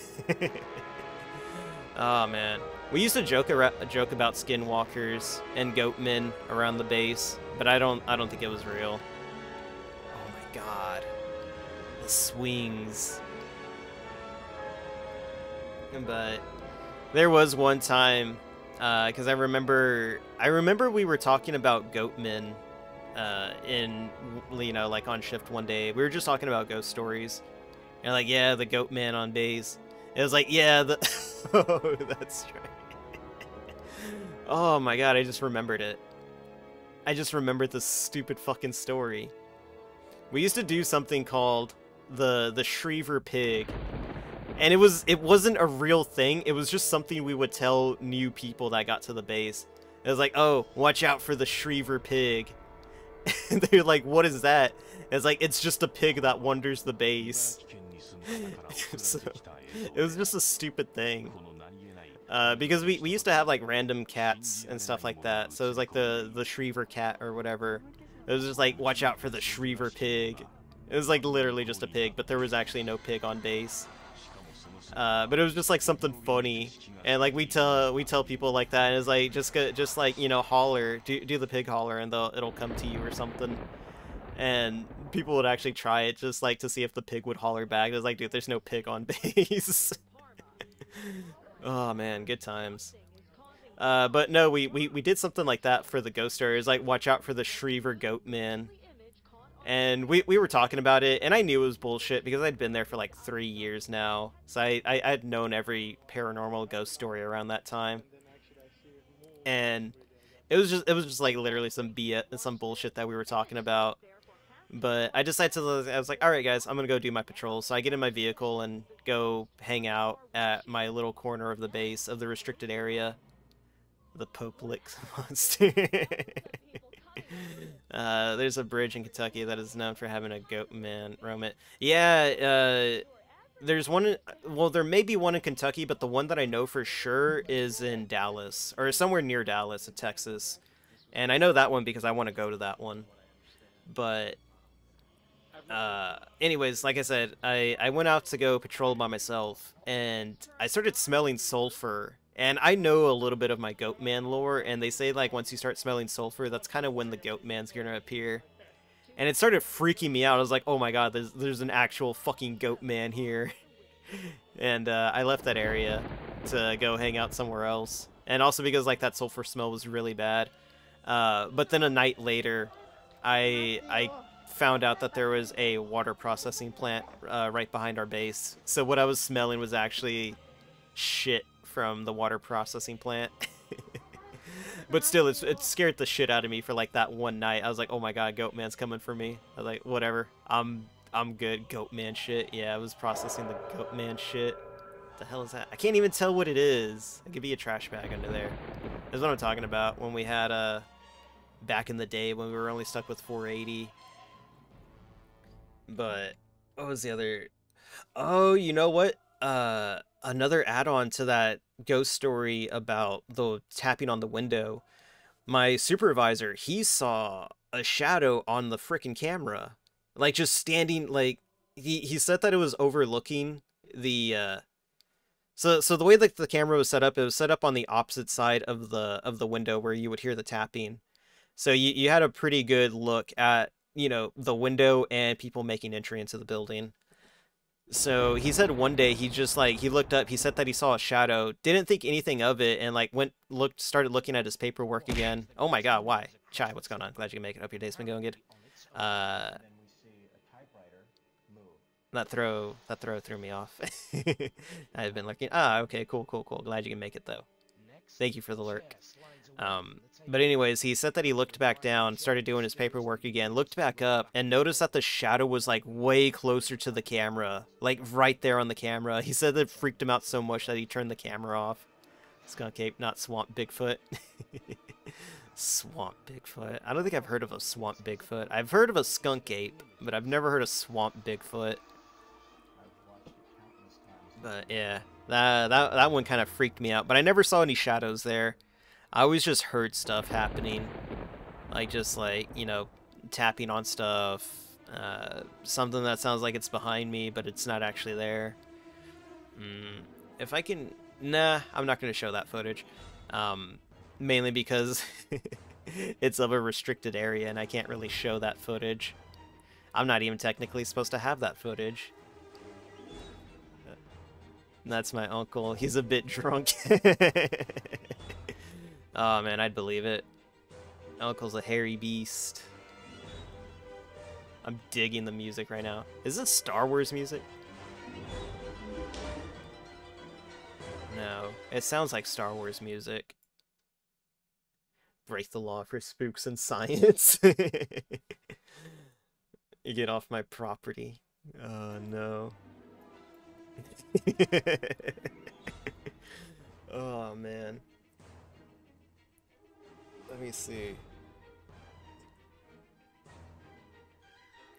Oh man, we used to joke a joke about skinwalkers and goatmen around the base, but I don't I don't think it was real. Oh my god, the swings. But there was one time, because uh, I remember I remember we were talking about goatmen, uh, in you know like on shift one day. We were just talking about ghost stories, and like yeah, the goatman on base. It was like, yeah, the... oh, that's right. Oh my god, I just remembered it. I just remembered this stupid fucking story. We used to do something called the the Shriever Pig. And it was it wasn't a real thing. It was just something we would tell new people that got to the base. It was like, oh, watch out for the Shriever Pig. They're like, what is that? And it's like, it's just a pig that wanders the base. So, it was just a stupid thing. Uh, because we, we used to have like random cats and stuff like that. So it was like the, the Shriever cat or whatever. It was just like, watch out for the Shriever pig. It was like literally just a pig, but there was actually no pig on base. Uh, but it was just like something funny, and like we tell we tell people like that, and it's like just go, just like you know holler, do do the pig holler, and they'll it'll come to you or something. And people would actually try it just like to see if the pig would holler back. It was like, dude, there's no pig on base. Oh man, good times. Uh, but no, we, we we did something like that for the ghost story. It's like, watch out for the Shriever goat man. And we, we were talking about it, and I knew it was bullshit because I'd been there for like three years now. So I, I, I'd known every paranormal ghost story around that time. And it was just it was just like literally some B S, some bullshit that we were talking about. But I decided to, I was like, alright guys, I'm gonna go do my patrol. So I get in my vehicle and go hang out at my little corner of the base of the restricted area. The Pope licks monster. Uh, there's a bridge in Kentucky that is known for having a goat man roam it. Yeah, uh, there's one, in, well, there may be one in Kentucky, but the one that I know for sure is in Dallas, or somewhere near Dallas in Texas. And I know that one because I want to go to that one. But, uh, anyways, like I said, I, I went out to go patrol by myself, and I started smelling sulfur. And I know a little bit of my goat man lore, and they say like once you start smelling sulfur, that's kind of when the goat man's gonna appear. And it started freaking me out. I was like, oh my god, there's there's an actual fucking goat man here. And uh, I left that area to go hang out somewhere else. And also because like that sulfur smell was really bad. Uh, but then a night later, I I found out that there was a water processing plant uh, right behind our base. So what I was smelling was actually shit from the water processing plant. But still, it's, it scared the shit out of me for like that one night. I was like, oh my god, goat man's coming for me. I was like, whatever, I'm I'm good. Goat man shit. Yeah, I was processing the goat man shit. What the hell is that? I can't even tell what it is. It could be a trash bag under there. That's what I'm talking about when we had uh back in the day when we were only stuck with four eighty. But what was the other? Oh, you know what? Uh, another add-on to that ghost story about the tapping on the window. My supervisor, he saw a shadow on the frickin' camera, like just standing. Like he he said that it was overlooking the. Uh, so so the way that the camera was set up, it was set up on the opposite side of the of the window where you would hear the tapping. So you you had a pretty good look at you know the window and people making entry into the building. So he said one day he just like he looked up, he said that he saw a shadow, didn't think anything of it, and like went looked started looking at his paperwork again. Oh my god, why? Chai, what's going on? Glad you can make it. Hope your day's been going good. Uh that throw that throw threw me off. I've been looking. Ah, okay, cool, cool, cool. Glad you can make it though. Thank you for the lurk. Um, but anyways, he said that he looked back down, started doing his paperwork again, looked back up, and noticed that the shadow was, like, way closer to the camera. Like, right there on the camera. He said that it freaked him out so much that he turned the camera off. Skunk Ape, not Swamp Bigfoot. Swamp Bigfoot. I don't think I've heard of a Swamp Bigfoot. I've heard of a Skunk Ape, but I've never heard of Swamp Bigfoot. But, yeah. That, that, that one kind of freaked me out. But I never saw any shadows there. I always just heard stuff happening, like just like, you know, tapping on stuff, uh, something that sounds like it's behind me, but it's not actually there. Mm, if I can, nah, I'm not going to show that footage, um, mainly because it's of a restricted area and I can't really show that footage. I'm not even technically supposed to have that footage. That's my uncle. He's a bit drunk. Oh man, I'd believe it. Uncle's a hairy beast. I'm digging the music right now. Is this Star Wars music? No, it sounds like Star Wars music. Break the law for spooks and science. You get off my property. Oh no. Oh man. Let me see.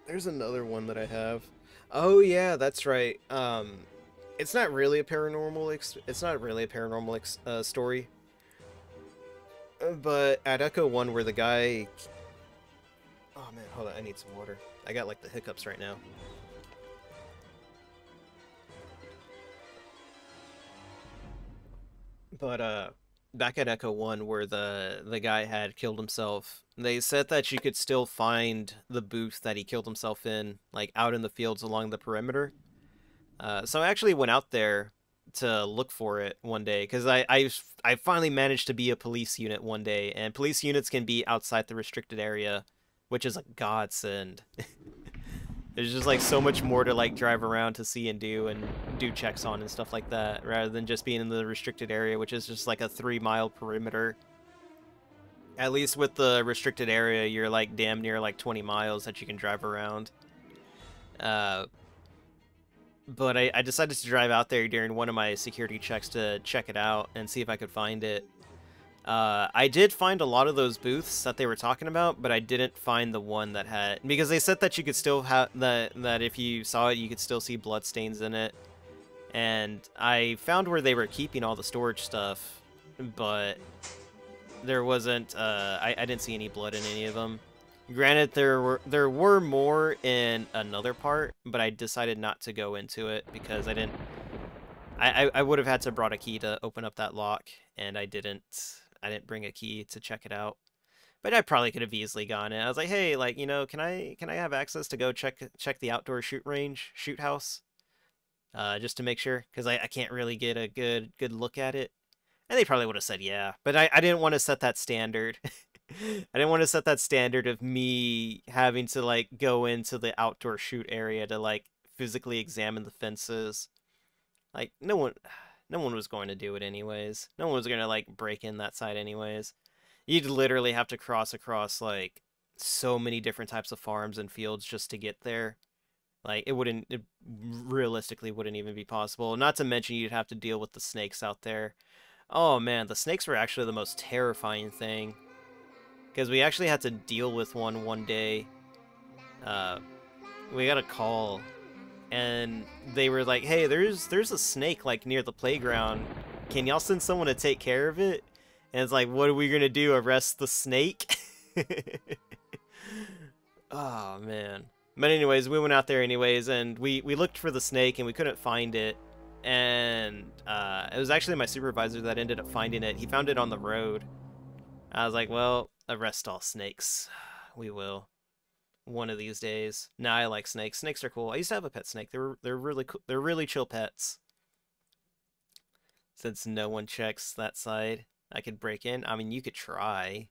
There's another one that I have. Oh yeah, that's right. Um, it's not really a paranormal. Ex it's not really a paranormal ex uh, story. Uh, But at Echo One, where the guy. Oh man, hold on. I need some water. I got like the hiccups right now. But uh, back at Echo One, where the the guy had killed himself, they said that you could still find the booth that he killed himself in, like out in the fields along the perimeter. Uh, so I actually went out there to look for it one day because I, I I finally managed to be a police unit one day, and police units can be outside the restricted area, which is a godsend. There's just like so much more to like drive around to see and do and do checks on and stuff like that, rather than just being in the restricted area, which is just like a three mile perimeter. At least with the restricted area, you're like damn near like twenty miles that you can drive around. Uh, but I, I decided to drive out there during one of my security checks to check it out and see if I could find it. Uh, I did find a lot of those booths that they were talking about, but I didn't find the one that had, because they said that you could still have that that if you saw it, you could still see bloodstains in it. And I found where they were keeping all the storage stuff, but there wasn't. Uh, I I didn't see any blood in any of them. Granted, there were there were more in another part, but I decided not to go into it because I didn't. I I, I would have had to brought a key to open up that lock, and I didn't. I didn't bring a key to check it out, but I probably could have easily gone in. I was like, hey, like, you know, can I can I have access to go check check the outdoor shoot range, shoot house, uh, just to make sure, because I, I can't really get a good good look at it. And they probably would have said yeah, but I, I didn't want to set that standard. I didn't want to set that standard of me having to like go into the outdoor shoot area to like physically examine the fences. Like no one. No one was going to do it anyways. No one was going to, like, break in that side anyways. You'd literally have to cross across, like, so many different types of farms and fields just to get there. Like, it wouldn't, it realistically wouldn't even be possible. Not to mention you'd have to deal with the snakes out there. Oh, man, the snakes were actually the most terrifying thing. Because we actually had to deal with one one day. Uh, we got a call. And they were like, hey, there's there's a snake, like, near the playground. Can y'all send someone to take care of it? And it's like, what are we going to do, arrest the snake? Oh, man. But anyways, we went out there anyways, and we, we looked for the snake, and we couldn't find it. And uh, it was actually my supervisor that ended up finding it. He found it on the road. I was like, well, arrest all snakes. We will. One of these days. Nah, I like snakes. Snakes are cool. I used to have a pet snake. They're they're really cool. They're really chill pets. Since no one checks that side, I could break in. I mean, you could try.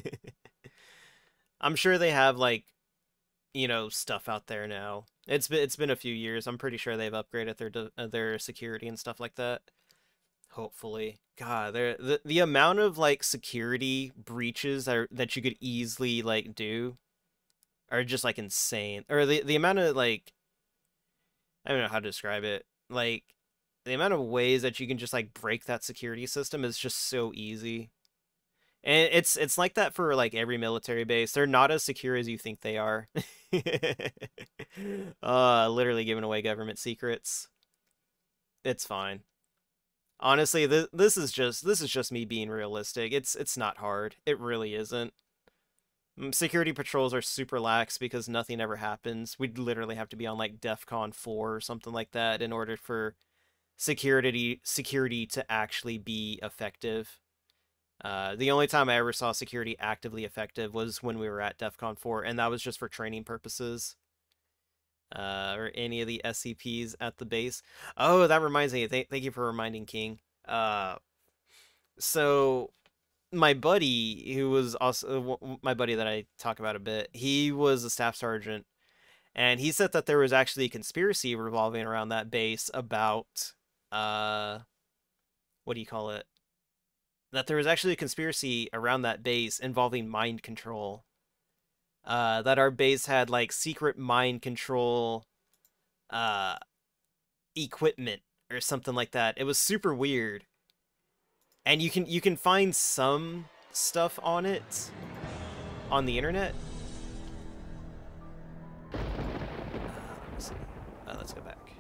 I'm sure they have like, you know, stuff out there now. It's been it's been a few years. I'm pretty sure they've upgraded their uh, their security and stuff like that. Hopefully. God, there the the amount of like security breaches that are, that you could easily like do are just like insane. Or the the amount of like, I don't know how to describe it. Like the amount of ways that you can just like break that security system is just so easy. And it's it's like that for like every military base. They're not as secure as you think they are. uh literally giving away government secrets. It's fine. Honestly, this this is just this is just me being realistic. It's it's not hard. It really isn't. Security patrols are super lax because nothing ever happens. We'd literally have to be on like DEFCON four or something like that in order for security security to actually be effective. Uh, the only time I ever saw security actively effective was when we were at DEFCON four, and that was just for training purposes. Uh, or any of the S C Ps at the base. Oh, that reminds me. Th thank you for reminding, King. Uh, so my buddy, who was also my buddy that I talk about a bit, he was a staff sergeant, and he said that there was actually a conspiracy revolving around that base about, uh, what do you call it? That there was actually a conspiracy around that base involving mind control. Uh, that our base had like secret mind control, uh, equipment or something like that. It was super weird. And you can you can find some stuff on it on the internet. let's go back.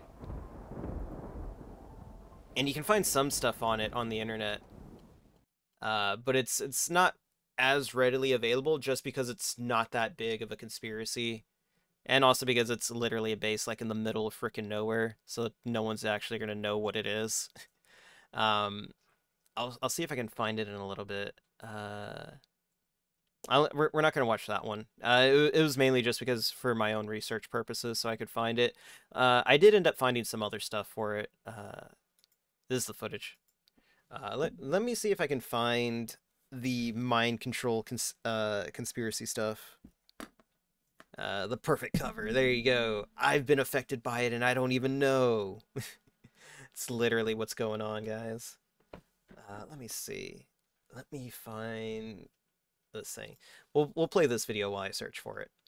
And you can find some stuff on it on the internet, uh, but it's it's not as readily available just because it's not that big of a conspiracy, and also because it's literally a base like in the middle of frickin' nowhere, so no one's actually gonna know what it is. um, I'll I'll see if I can find it in a little bit. Uh, I'll, we're we're not gonna watch that one. Uh, it, it was mainly just because for my own research purposes, so I could find it. Uh, I did end up finding some other stuff for it. Uh. This is the footage. Uh, let, let me see if I can find the mind control cons uh, conspiracy stuff. Uh, the perfect cover. There you go. I've been affected by it and I don't even know. It's literally what's going on, guys. Uh, let me see. Let me find this thing. We'll, we'll play this video while I search for it.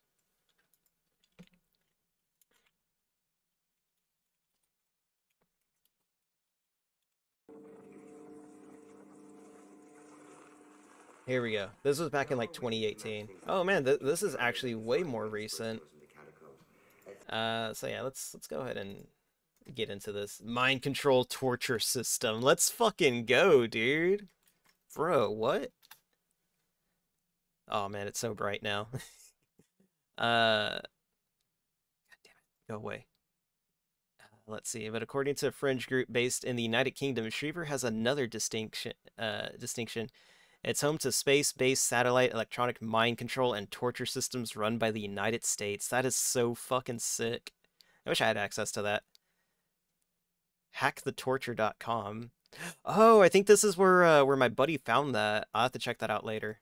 Here we go. This was back in like twenty eighteen. Oh man, th this is actually way more recent. Uh, so yeah, let's let's go ahead and get into this mind control torture system. Let's fucking go, dude. Bro, what? Oh man, it's so bright now. uh, God damn it, go away. Uh, let's see. But according to a fringe group based in the United Kingdom, Schriever has another distinction. Uh, distinction. It's home to space-based satellite electronic mind control and torture systems run by the United States. That is so fucking sick. I wish I had access to that. hack the torture dot com. Oh, I think this is where uh, where my buddy found that. I'll have to check that out later.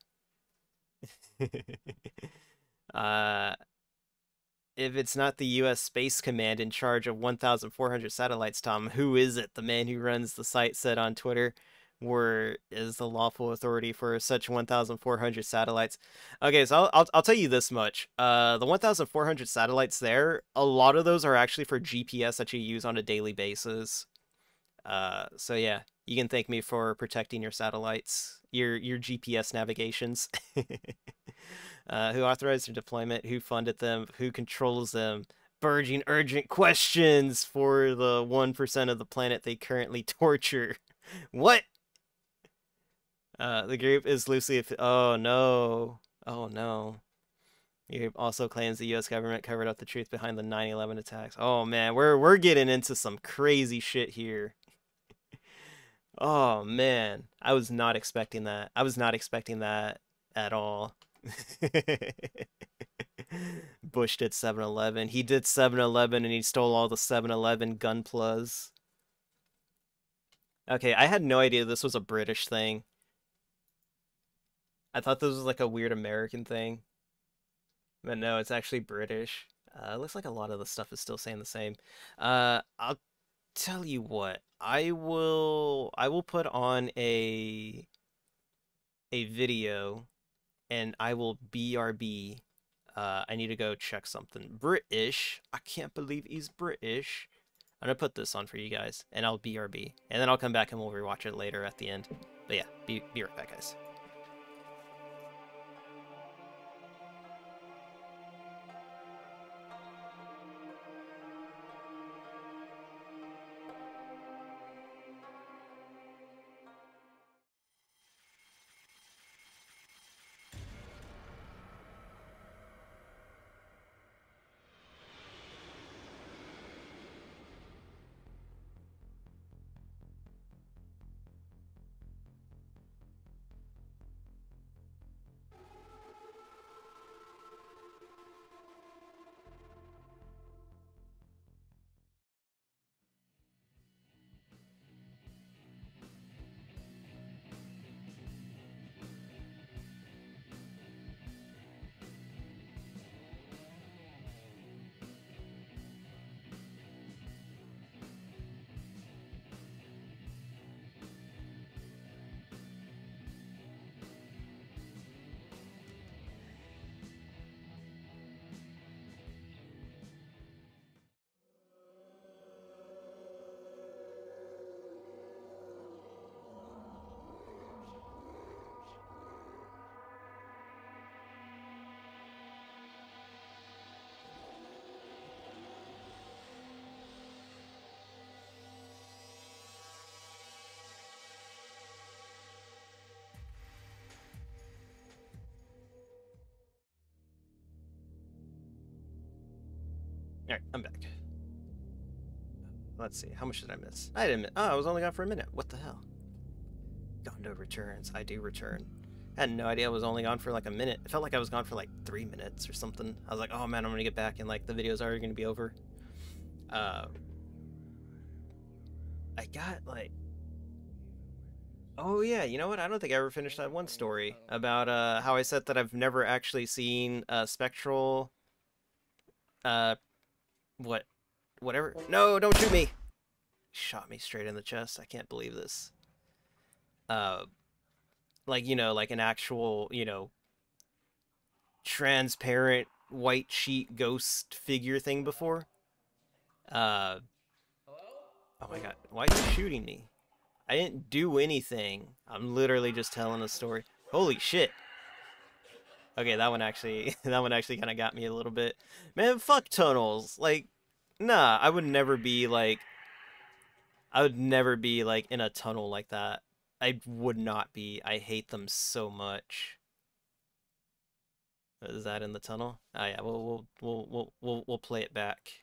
uh, if it's not the U S Space Command in charge of one thousand four hundred satellites, Tom, who is it? The man who runs the site said on Twitter. Where is the lawful authority for such one thousand four hundred satellites? Okay, so I'll, I'll, I'll tell you this much. Uh, the one thousand four hundred satellites there, a lot of those are actually for G P S that you use on a daily basis. Uh, so yeah, you can thank me for protecting your satellites, your your G P S navigations. uh, who authorized their deployment? Who funded them? Who controls them? Burgeoning urgent questions for the one percent of the planet they currently torture. What? Uh, the group is loosely... Oh, no. Oh, no. The group also claims the U S government covered up the truth behind the nine eleven attacks. Oh, man. We're, we're getting into some crazy shit here. Oh, man. I was not expecting that. I was not expecting that at all. Bush did seven eleven. He did seven eleven and he stole all the seven eleven gun plus. Okay, I had no idea this was a British thing. I thought this was like a weird American thing. But no, it's actually British. Uh, it looks like a lot of the stuff is still saying the same. Uh, I'll tell you what. I will I will put on a a video and I will B R B. Uh, I need to go check something. British. I can't believe he's British. I'm gonna put this on for you guys and I'll B R B. And then I'll come back and we'll rewatch it later at the end. But yeah, be, be right back, guys. Alright, I'm back. Let's see, how much did I miss? I didn't miss. Oh, I was only gone for a minute. What the hell? Gondo returns. I do return. I had no idea I was only gone for like a minute. It felt like I was gone for like three minutes or something. I was like, oh man, I'm gonna get back and like the video's already gonna be over. Uh, I got like, oh yeah, you know what? I don't think I ever finished that one story about uh how I said that I've never actually seen uh spectral, uh, what, whatever. No, don't shoot me. Shot me straight in the chest. I can't believe this. Uh, like, you know, like an actual, you know, transparent white sheet ghost figure thing before. Uh, oh my god, why are you shooting me? I didn't do anything. I'm literally just telling a story. Holy shit. Okay, that one actually, that one actually kind of got me a little bit. Man, fuck tunnels. Like, nah, I would never be like, I would never be like in a tunnel like that. I would not be. I hate them so much. Is that in the tunnel? Oh yeah, we'll we'll we'll we'll we'll, we'll play it back.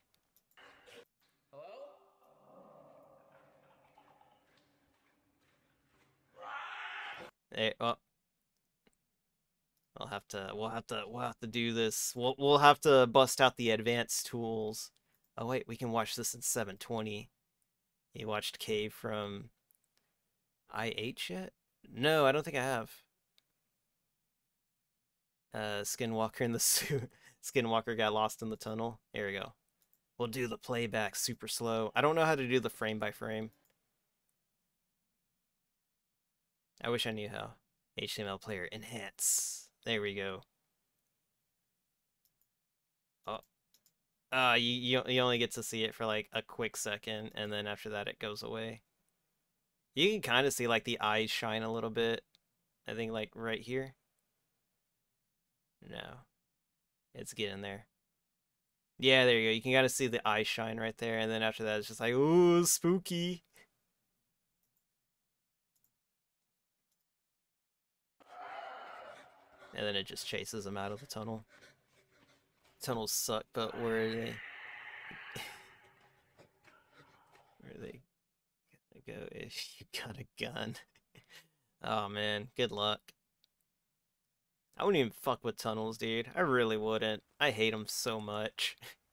Hey, oh. We'll have to we'll have to we'll have to do this. We'll we'll have to bust out the advanced tools. Oh wait, we can watch this in seven twenty. You watched Cave from I H yet? No, I don't think I have. Uh, Skinwalker in the suit. Skinwalker got lost in the tunnel. There we go. We'll do the playback super slow. I don't know how to do the frame by frame. I wish I knew how. H T M L player enhance. There we go. Oh. Uh, you, you, you only get to see it for like a quick second, and then after that it goes away. You can kind of see like the eyes shine a little bit. I think like right here. No. It's getting there. Yeah, there you go. You can kind of see the eyes shine right there, and then after that it's just like, ooh, spooky. And then it just chases them out of the tunnel. Tunnels suck, but where are they? Where are they gonna go if you got a gun? Oh man, good luck. I wouldn't even fuck with tunnels, dude. I really wouldn't. I hate them so much.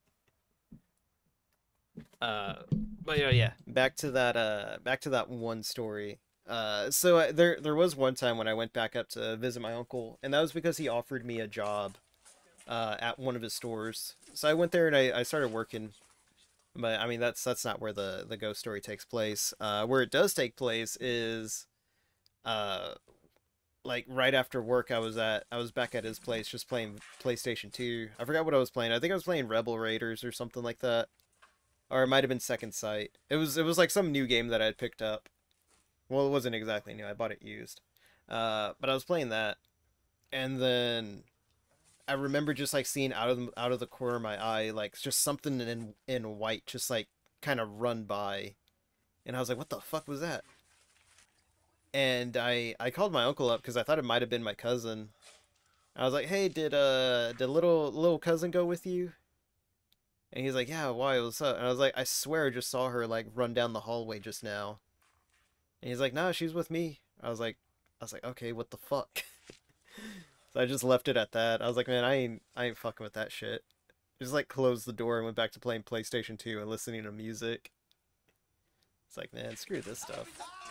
uh, but yeah, yeah. Back to that. Uh, back to that one story. Uh, so I, there, there was one time when I went back up to visit my uncle, and that was because he offered me a job, uh, at one of his stores. So I went there and I, I started working. But I mean, that's that's not where the the ghost story takes place. Uh, where it does take place is, uh, like right after work, I was at I was back at his place just playing PlayStation two. I forgot what I was playing. I think I was playing Rebel Raiders or something like that, or it might have been Second Sight. It was it was like some new game that I had picked up. Well, it wasn't exactly new. I bought it used. Uh, but I was playing that, and then I remember just like seeing out of the, out of the corner of my eye, like just something in in white, just like kind of run by, and I was like, "What the fuck was that?" And I I called my uncle up because I thought it might have been my cousin. I was like, "Hey, did uh did little little cousin go with you?" And he's like, "Yeah, why? What's up?" And I was like, "I swear I just saw her like run down the hallway just now." And he's like, "No, she's with me." I was like, I was like, "Okay, what the fuck?" So I just left it at that. I was like, "Man, I ain't, I ain't fucking with that shit." Just like closed the door and went back to playing PlayStation two and listening to music. It's like, man, screw this stuff.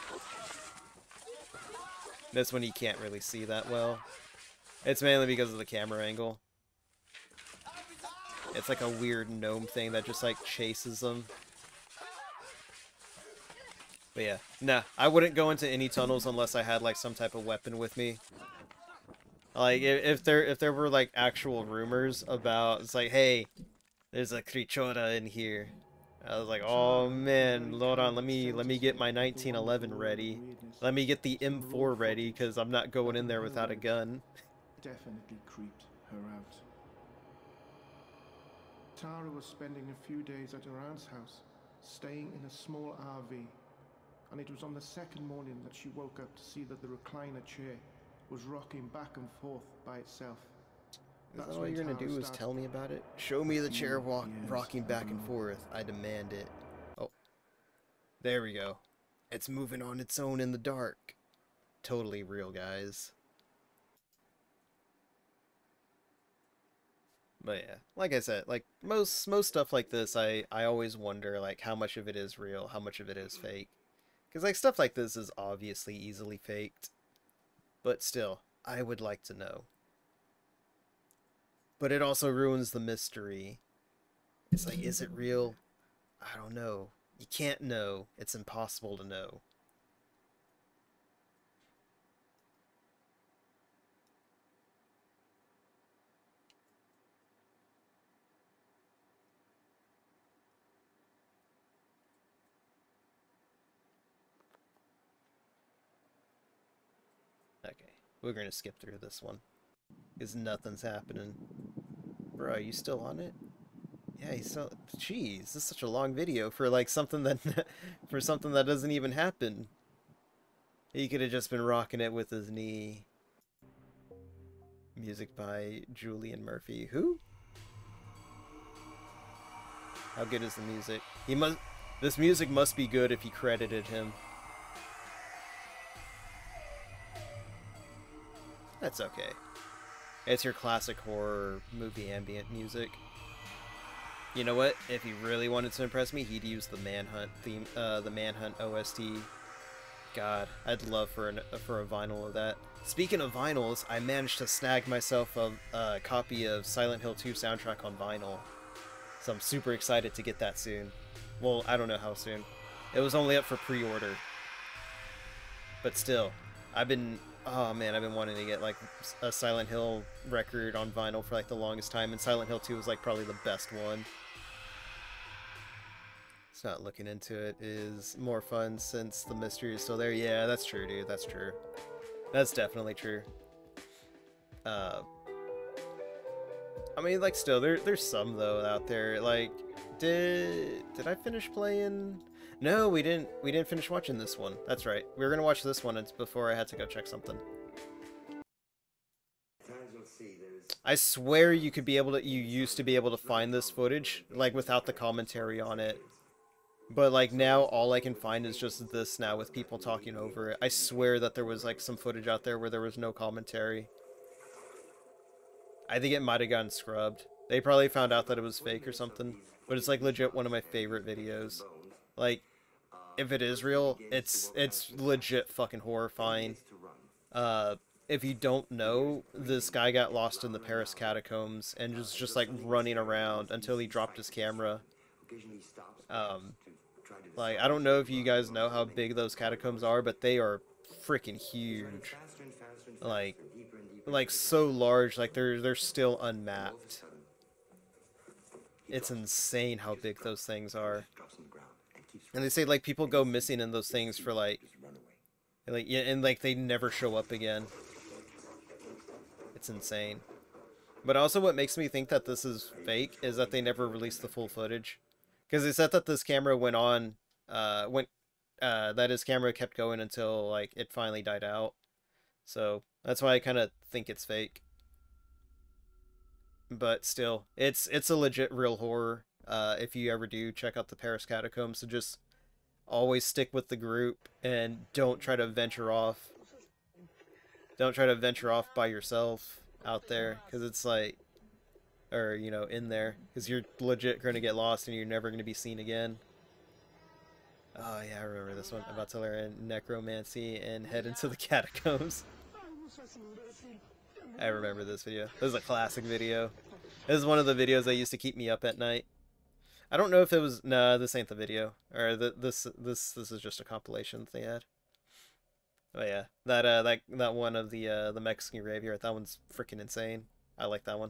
This one you can't really see that well. It's mainly because of the camera angle. It's like a weird gnome thing that just like chases them. But yeah, nah, I wouldn't go into any tunnels unless I had like some type of weapon with me. Like if, if there if there were like actual rumors about, it's like, hey, there's a Krichora in here. I was like, oh man, hold on, let me let me get my nineteen eleven ready. Let me get the M four ready because I'm not going in there without a gun. Definitely creeped her out. Tara was spending a few days at her aunt's house, staying in a small R V. And it was on the second morning that she woke up to see that the recliner chair was rocking back and forth by itself. As the all Twin you're gonna Towers do is start- tell me about it? Show me the chair walk Yes, rocking back and I know. forth. I demand it. Oh. There we go. It's moving on its own in the dark. Totally real, guys. But yeah, like I said, like most most stuff like this, I I always wonder like how much of it is real, how much of it is fake. Cuz like stuff like this is obviously easily faked. But still, I would like to know. But it also ruins the mystery. It's like, is it real? I don't know. You can't know. It's impossible to know. Okay, we're gonna skip through this one. Because nothing's happening. Bro, are you still on it? Yeah, he's still... Jeez, this is such a long video for like something that... for something that doesn't even happen. He could have just been rocking it with his knee. Music by Julian Murphy. Who? How good is the music? He must... This music must be good if he credited him. That's okay. It's your classic horror movie ambient music. You know what? If he really wanted to impress me, he'd use the Manhunt theme, uh, the Manhunt O S T. God, I'd love for an for a vinyl of that. Speaking of vinyls, I managed to snag myself a, a copy of Silent Hill two soundtrack on vinyl, so I'm super excited to get that soon. Well, I don't know how soon. It was only up for pre-order, but still, I've been. Oh man, I've been wanting to get like a Silent Hill record on vinyl for like the longest time, and Silent Hill two was like probably the best one. It's not looking into it is more fun since the mystery is still there. Yeah, that's true, dude. That's true. That's definitely true. Uh, I mean, like, still, there there's some though out there. Like, did did I finish playing? No, we didn't. We didn't finish watching this one. That's right. We were gonna watch this one. It's before I had to go check something. I swear you could be able to. You used to be able to find this footage like without the commentary on it, but like now all I can find is just this now with people talking over it. I swear that there was like some footage out there where there was no commentary. I think it might have gotten scrubbed. They probably found out that it was fake or something. But it's like legit one of my favorite videos. Like, if it is real, it's it's legit fucking horrifying. Uh, if you don't know, this guy got lost in the Paris catacombs and was just like running around until he dropped his camera. Um, like, I don't know if you guys know how big those catacombs are, but they are freaking huge. Like, like so large, like they're they're still unmapped. It's insane how big those things are. And they say like people go missing in those things for like like yeah, and like they never show up again. It's insane. But also what makes me think that this is fake is that they never released the full footage. Because they said that this camera went on uh went uh that his camera kept going until like it finally died out. So that's why I kind of think it's fake. But still, it's it's a legit real horror. Uh, if you ever do check out the Paris catacombs, so just always stick with the group and don't try to venture off. Don't try to venture off by yourself out there, because it's like, or you know, in there, because you're legit going to get lost and you're never going to be seen again. Oh yeah, I remember this one. I'm about to learn necromancy and head into the catacombs. I remember this video. This is a classic video. This is one of the videos that used to keep me up at night. I don't know if it was... Nah, this ain't the video. Or the, this this this is just a compilation that they had. Oh yeah, that uh that that one of the uh the Mexican graveyard. That one's freaking insane. I like that one.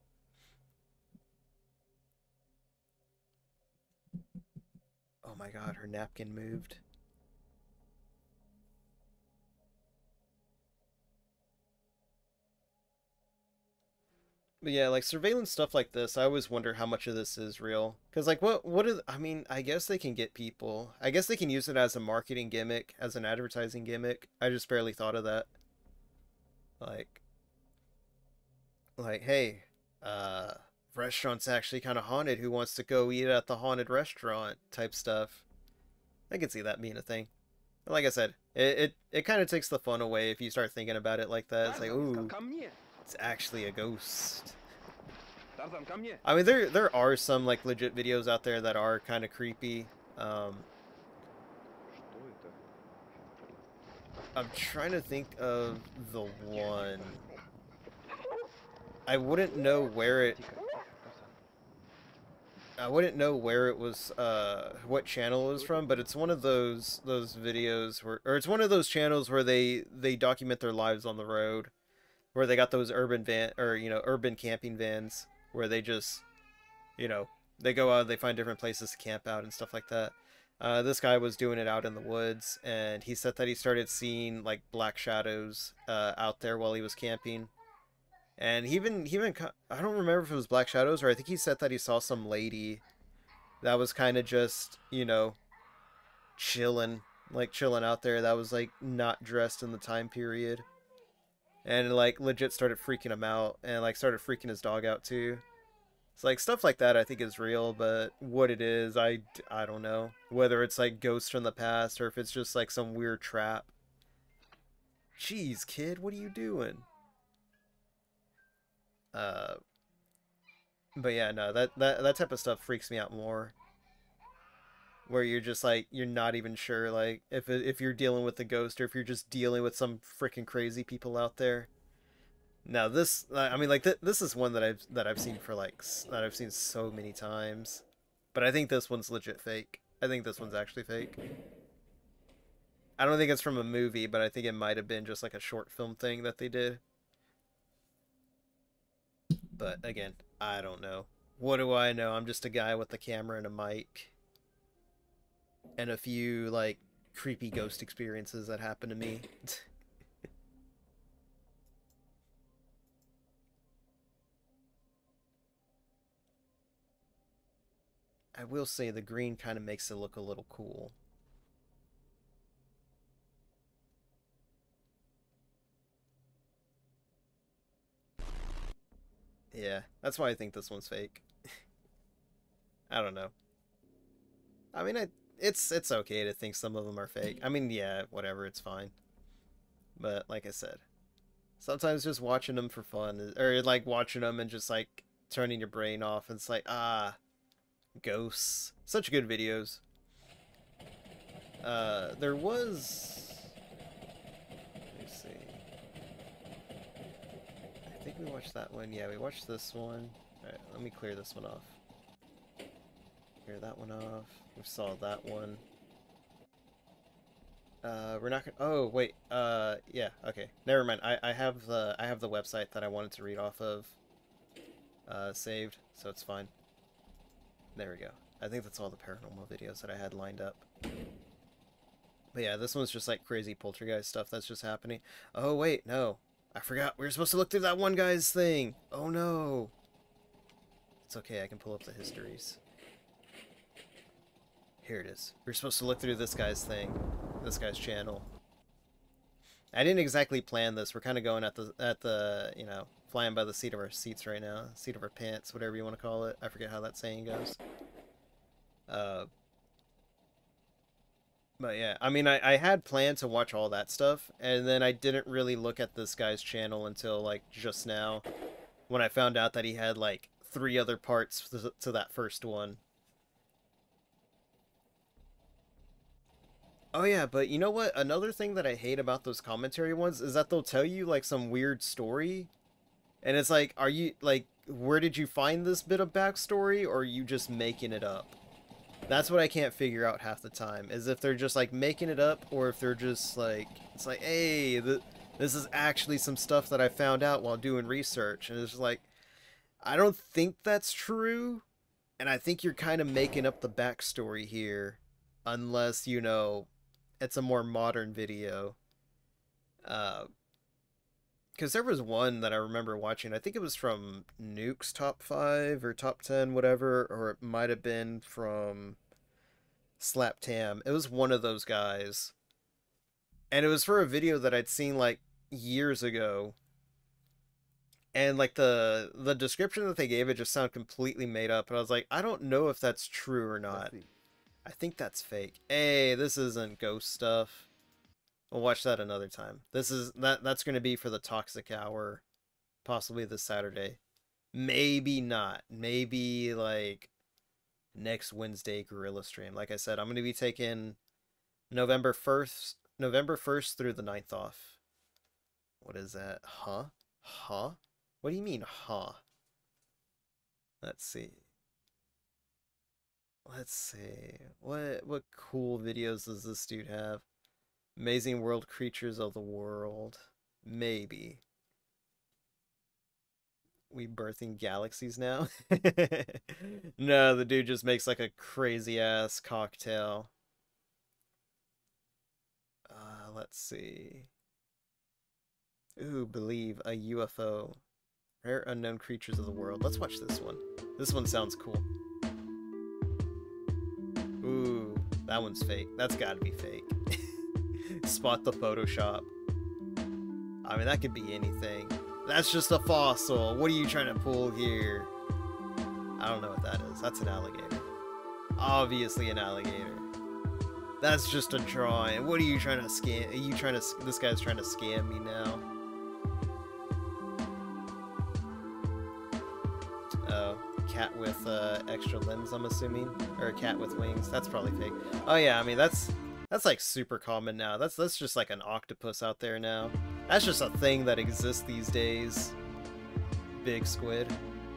Oh my god, her napkin moved. But yeah, like surveillance stuff like this, I always wonder how much of this is real. Cause like what what is I mean, I guess they can get people. I guess they can use it as a marketing gimmick, as an advertising gimmick. I just barely thought of that. Like like, hey, uh, restaurant's actually kind of haunted. Who wants to go eat at the haunted restaurant type stuff? I can see that being a thing. Like I said, it it, it kind of takes the fun away if you start thinking about it like that. It's like, ooh, it's actually a ghost. I mean, there there are some like legit videos out there that are kind of creepy. Um, I'm trying to think of the one. I wouldn't know where it. I wouldn't know where it was, uh, what channel it was from, but it's one of those those videos where, or it's one of those channels where they they document their lives on the road, where they got those urban van or you know urban camping vans where they just, you know, they go out, they find different places to camp out and stuff like that. Uh, this guy was doing it out in the woods, and he said that he started seeing like black shadows uh, out there while he was camping. And he even, he even, I don't remember if it was black shadows, or I think he said that he saw some lady that was kind of just, you know, chilling, like chilling out there. That was like not dressed in the time period. And like legit started freaking him out, and like started freaking his dog out too. It's like stuff like that I think is real, but what it is, I, I don't know. Whether it's like ghosts from the past, or if it's just like some weird trap. Jeez, kid, what are you doing? Uh, but yeah, no, that, that, that type of stuff freaks me out more. Where you're just like, you're not even sure, like, if, if you're dealing with a ghost, or if you're just dealing with some freaking crazy people out there. Now this, I mean, like, th this is one that I've, that I've seen for, like, that I've seen so many times. But I think this one's legit fake. I think this one's actually fake. I don't think it's from a movie, but I think it might have been just, like, a short film thing that they did. But, again, I don't know. What do I know? I'm just a guy with a camera and a mic. And a few, like, creepy ghost experiences that happened to me. I will say the green kind of makes it look a little cool. Yeah, that's why I think this one's fake. I don't know. I mean, I it's it's okay to think some of them are fake. I mean, yeah, whatever, it's fine. But like I said, sometimes just watching them for fun, or like watching them and just like turning your brain off, and it's like, ah, ghosts. Such good videos. Uh, there was... Let me see. I think we watched that one. Yeah, we watched this one. Alright, let me clear this one off. Clear that one off. We saw that one. Uh, we're not gonna... Oh, wait. Uh, yeah, okay. Never mind. I, I have the I have the website that I wanted to read off of uh, saved, so it's fine. There we go. I think that's all the paranormal videos that I had lined up. But yeah, this one's just like crazy poltergeist stuff that's just happening. Oh, wait, no. I forgot. We were supposed to look through that one guy's thing. Oh, no. It's okay. I can pull up the histories. Here it is. We're supposed to look through this guy's thing. This guy's channel. I didn't exactly plan this. We're kind of going at the, at the, you know, flying by the seat of our seats right now. Seat of our pants, whatever you want to call it. I forget how that saying goes. Uh, but yeah, I mean, I, I had planned to watch all that stuff, and then I didn't really look at this guy's channel until, like, just now, when I found out that he had, like, three other parts to, to that first one. Oh yeah, but you know what? Another thing that I hate about those commentary ones is that they'll tell you, like, some weird story, and it's like, are you, like, where did you find this bit of backstory, or are you just making it up? That's what I can't figure out half the time, is if they're just, like, making it up, or if they're just, like, it's like, hey, th this is actually some stuff that I found out while doing research, and it's just like, I don't think that's true, and I think you're kind of making up the backstory here, unless, you know, it's a more modern video. Uh, because there was one that I remember watching, I think it was from Nuke's Top five, or Top ten, whatever, or it might have been from Slap Tam. It was one of those guys. And it was for a video that I'd seen, like, years ago. and like the the description that they gave it just sounded completely made up, and I was like, I don't know if that's true or not. I think that's fake. Hey, this isn't ghost stuff. We'll watch that another time. This is that that's going to be for the Toxic Hour, possibly this Saturday. Maybe not. Maybe like next Wednesday Gorilla stream. Like I said, I'm going to be taking November first, November first through the ninth off. What is that? Huh? Huh? What do you mean, huh? Let's see. Let's see. What what cool videos does this dude have? Amazing World Creatures of the World. Maybe. We birthing galaxies now? No, the dude just makes like a crazy ass cocktail. Uh, let's see. Ooh, believe a U F O. Rare unknown creatures of the world. Let's watch this one. This one sounds cool. Ooh, that one's fake. That's gotta be fake. Spot the Photoshop. I mean, that could be anything. That's just a fossil. What are you trying to pull here? I don't know what that is. That's an alligator. Obviously an alligator. That's just a drawing. What are you trying to scam? Are you trying to... This guy's trying to scam me now. Oh, cat with uh, extra limbs, I'm assuming. Or a cat with wings. That's probably fake. Oh yeah, I mean, that's... That's like super common now. That's that's just like an octopus out there now. That's just a thing that exists these days. Big squid.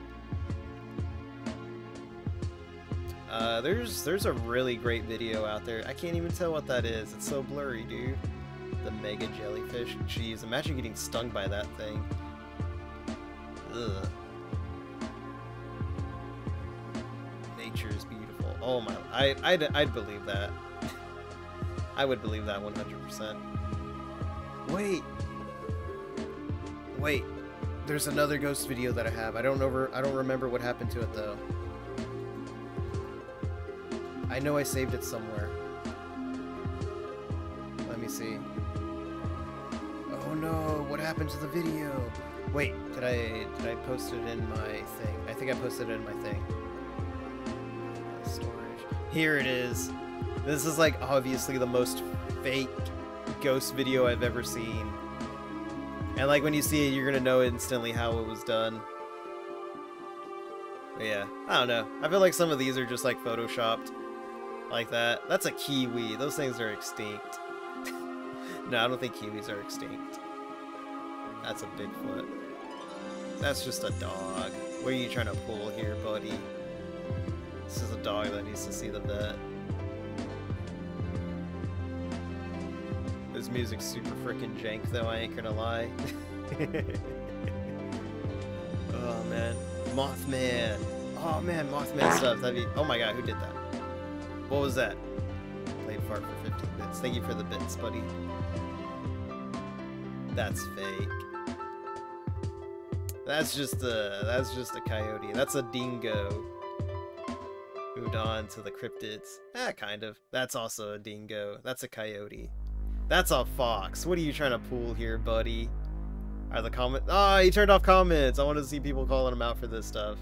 Uh, there's there's a really great video out there. I can't even tell what that is. It's so blurry, dude. The mega jellyfish. Jeez, imagine getting stung by that thing. Ugh. Nature is beautiful. Oh my! I I'd, I'd believe that. I would believe that one hundred percent. Wait. Wait. There's another ghost video that I have. I don't know. I don't remember what happened to it though. I know I saved it somewhere. Let me see. Oh no! What happened to the video? Wait. Did I did I post it in my thing? I think I posted it in my thing. Storage. Here it is. This is like obviously the most fake ghost video I've ever seen. And like when you see it, you're gonna know instantly how it was done. But yeah, I don't know. I feel like some of these are just like photoshopped. Like that. That's a kiwi. Those things are extinct. No, I don't think kiwis are extinct. That's a Bigfoot. That's just a dog. What are you trying to pull here, buddy? This is a dog that needs to see the vet. This music's super freaking jank though, I ain't gonna lie. Oh man. Mothman. Oh man, Mothman stuff. That'd be... Oh my god, who did that? What was that? Played fart for fifteen bits. Thank you for the bits, buddy. That's fake. That's just a... That's just a coyote. That's a dingo. Moved on to the cryptids. Ah, kind of. That's also a dingo. That's a coyote. That's a fox. What are you trying to pull here, buddy? Are the comments... Oh, he turned off comments. I want to see people calling him out for this stuff.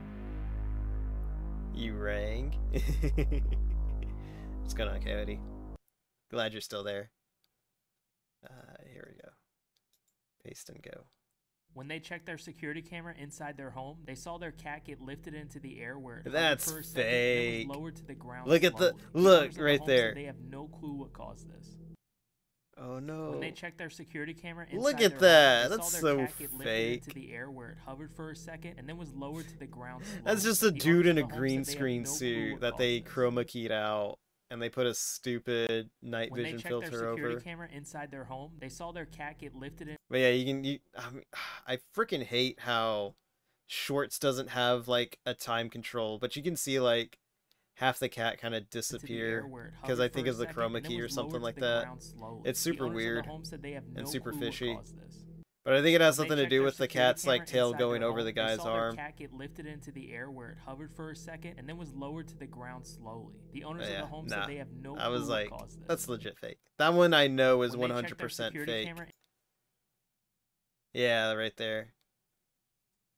You rang. What's going on, Coyote? Glad you're still there. Uh, here we go. Paste and go. When they checked their security camera inside their home, they saw their cat get lifted into the air where it That's for a second, fake. and was lowered to the ground Look at the... slowly. Look, owners of the right home there. said they have no clue what caused this. Oh no. When they checked their security camera inside Look at their that. home, they That's saw so their cat get lifted fake. into the air where it hovered for a second and then was lowered to the ground slowly. That's just a The dude owners in a of the home green said they have screen no clue suit what that caused they this. chroma keyed out, and they put a stupid night When vision they checked their filter security over. camera inside their home, they saw their cat get lifted in. But yeah, you can. You, I, mean, I freaking hate how Shorts doesn't have like a time control, but you can see like half the cat kind of disappear because I think it's the chroma key or something like that. It's super weird and super fishy. But I think it has something to do with the cat's like tail going over the guy's arm. Cat get lifted into the air where it hovered for a second and then was lowered to the ground slowly. The owners But yeah, of the home nah. said they have no I was clue like, what caused this. that's legit fake. That one I know is When they one checked hundred their percent security fake. camera- Yeah, right there.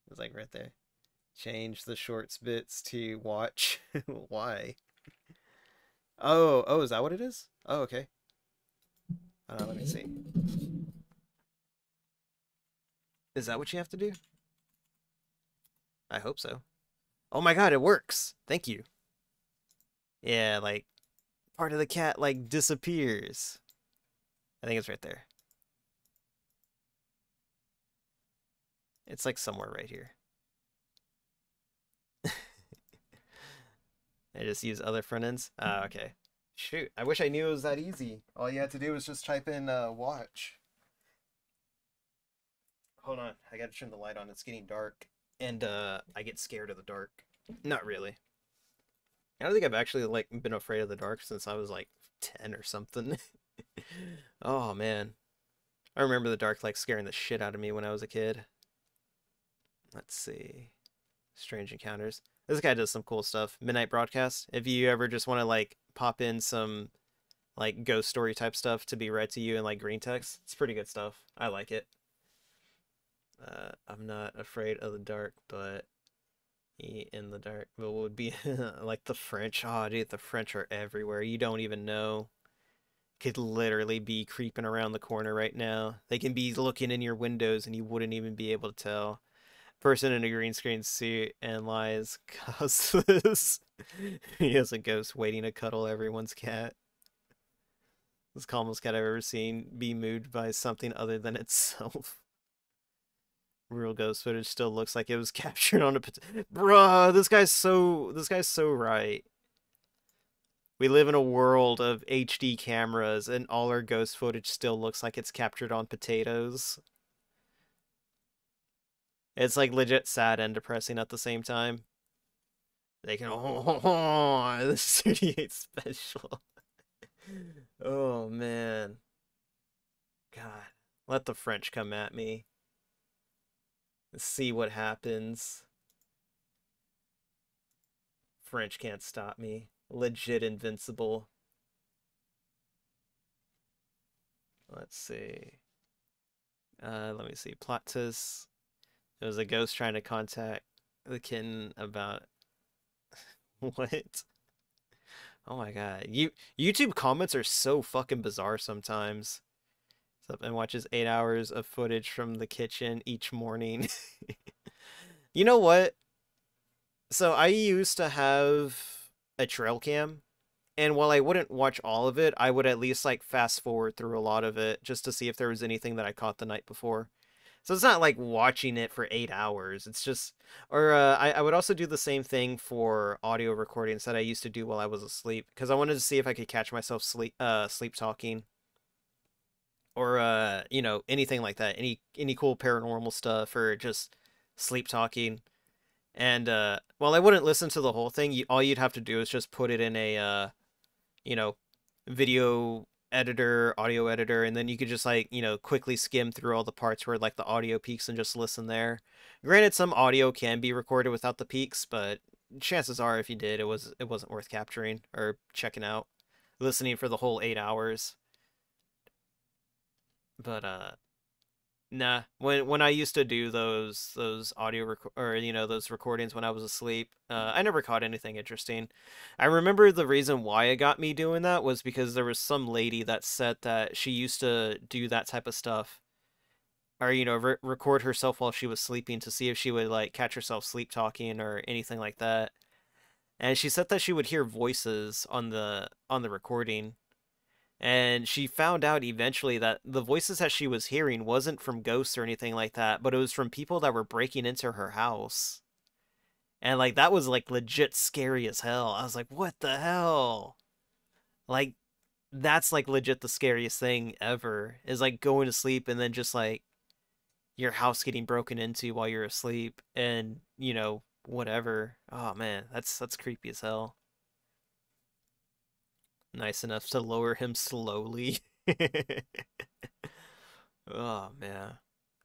It's like right there. Change the shorts bits to watch. Why? Oh, oh, is that what it is? Oh, okay. Uh, let me see. Is that what you have to do? I hope so. Oh my god, it works! Thank you. Yeah, like, part of the cat, like, disappears. I think it's right there. It's like somewhere right here. I just use other front ends? Ah, okay. Shoot, I wish I knew it was that easy. All you had to do was just type in uh, watch. Hold on, I gotta turn the light on. It's getting dark. And uh, I get scared of the dark. Not really. I don't think I've actually like been afraid of the dark since I was like ten or something. Oh man. I remember the dark like scaring the shit out of me when I was a kid. Let's see. Strange Encounters. This guy does some cool stuff. Midnight Broadcast. If you ever just want to like pop in some like ghost story type stuff to be read to you in like green text, it's pretty good stuff. I like it. Uh, I'm not afraid of the dark, but in the dark, but would be like the French. Oh, dude, the French are everywhere. You don't even know. Could literally be creeping around the corner right now. They can be looking in your windows and you wouldn't even be able to tell. Person in a green screen suit and lies causeless. He has a ghost waiting to cuddle everyone's cat. This calmest cat I've ever seen be moved by something other than itself. Real ghost footage still looks like it was captured on a bruh. This guy's so this guy's so right. We live in a world of H D cameras, and all our ghost footage still looks like it's captured on potatoes. It's like legit sad and depressing at the same time. They can oh, this thirty-eight special. Oh man. God, let the French come at me. Let's see what happens. French can't stop me. Legit invincible. Let's see. Uh, let me see. Plot twist. It was a ghost trying to contact the kitten about what? Oh my god. You YouTube comments are so fucking bizarre sometimes. Up and watches eight hours of footage from the kitchen each morning. You know what? So I used to have a trail cam, and while I wouldn't watch all of it, I would at least like fast forward through a lot of it just to see if there was anything that I caught the night before. So it's not like watching it for eight hours. It's just, or uh, I, I would also do the same thing for audio recordings that I used to do while I was asleep, because I wanted to see if I could catch myself sleep uh, sleep talking. Or, uh, you know, anything like that. Any any cool paranormal stuff or just sleep talking. And, uh, while I wouldn't listen to the whole thing, you, all you'd have to do is just put it in a, uh, you know, video editor, audio editor, and then you could just, like, you know, quickly skim through all the parts where, like, the audio peaks and just listen there. Granted, some audio can be recorded without the peaks, but chances are if you did, it, was, it wasn't worth capturing or checking out. Listening for the whole eight hours. But uh nah, when when I used to do those those audio rec or you know those recordings when I was asleep, uh I never caught anything interesting. I remember the reason why it got me doing that was because there was some lady that said that she used to do that type of stuff, or you know re record herself while she was sleeping to see if she would like catch herself sleep talking or anything like that. And she said that she would hear voices on the on the recording. And she found out eventually that the voices that she was hearing wasn't from ghosts or anything like that, but it was from people that were breaking into her house. And, like, that was, like, legit scary as hell. I was like, what the hell? Like, that's, like, legit the scariest thing ever, is, like, going to sleep and then just, like, your house getting broken into while you're asleep and, you know, whatever. Oh, man, that's, that's creepy as hell. Nice enough to lower him slowly. Oh, man.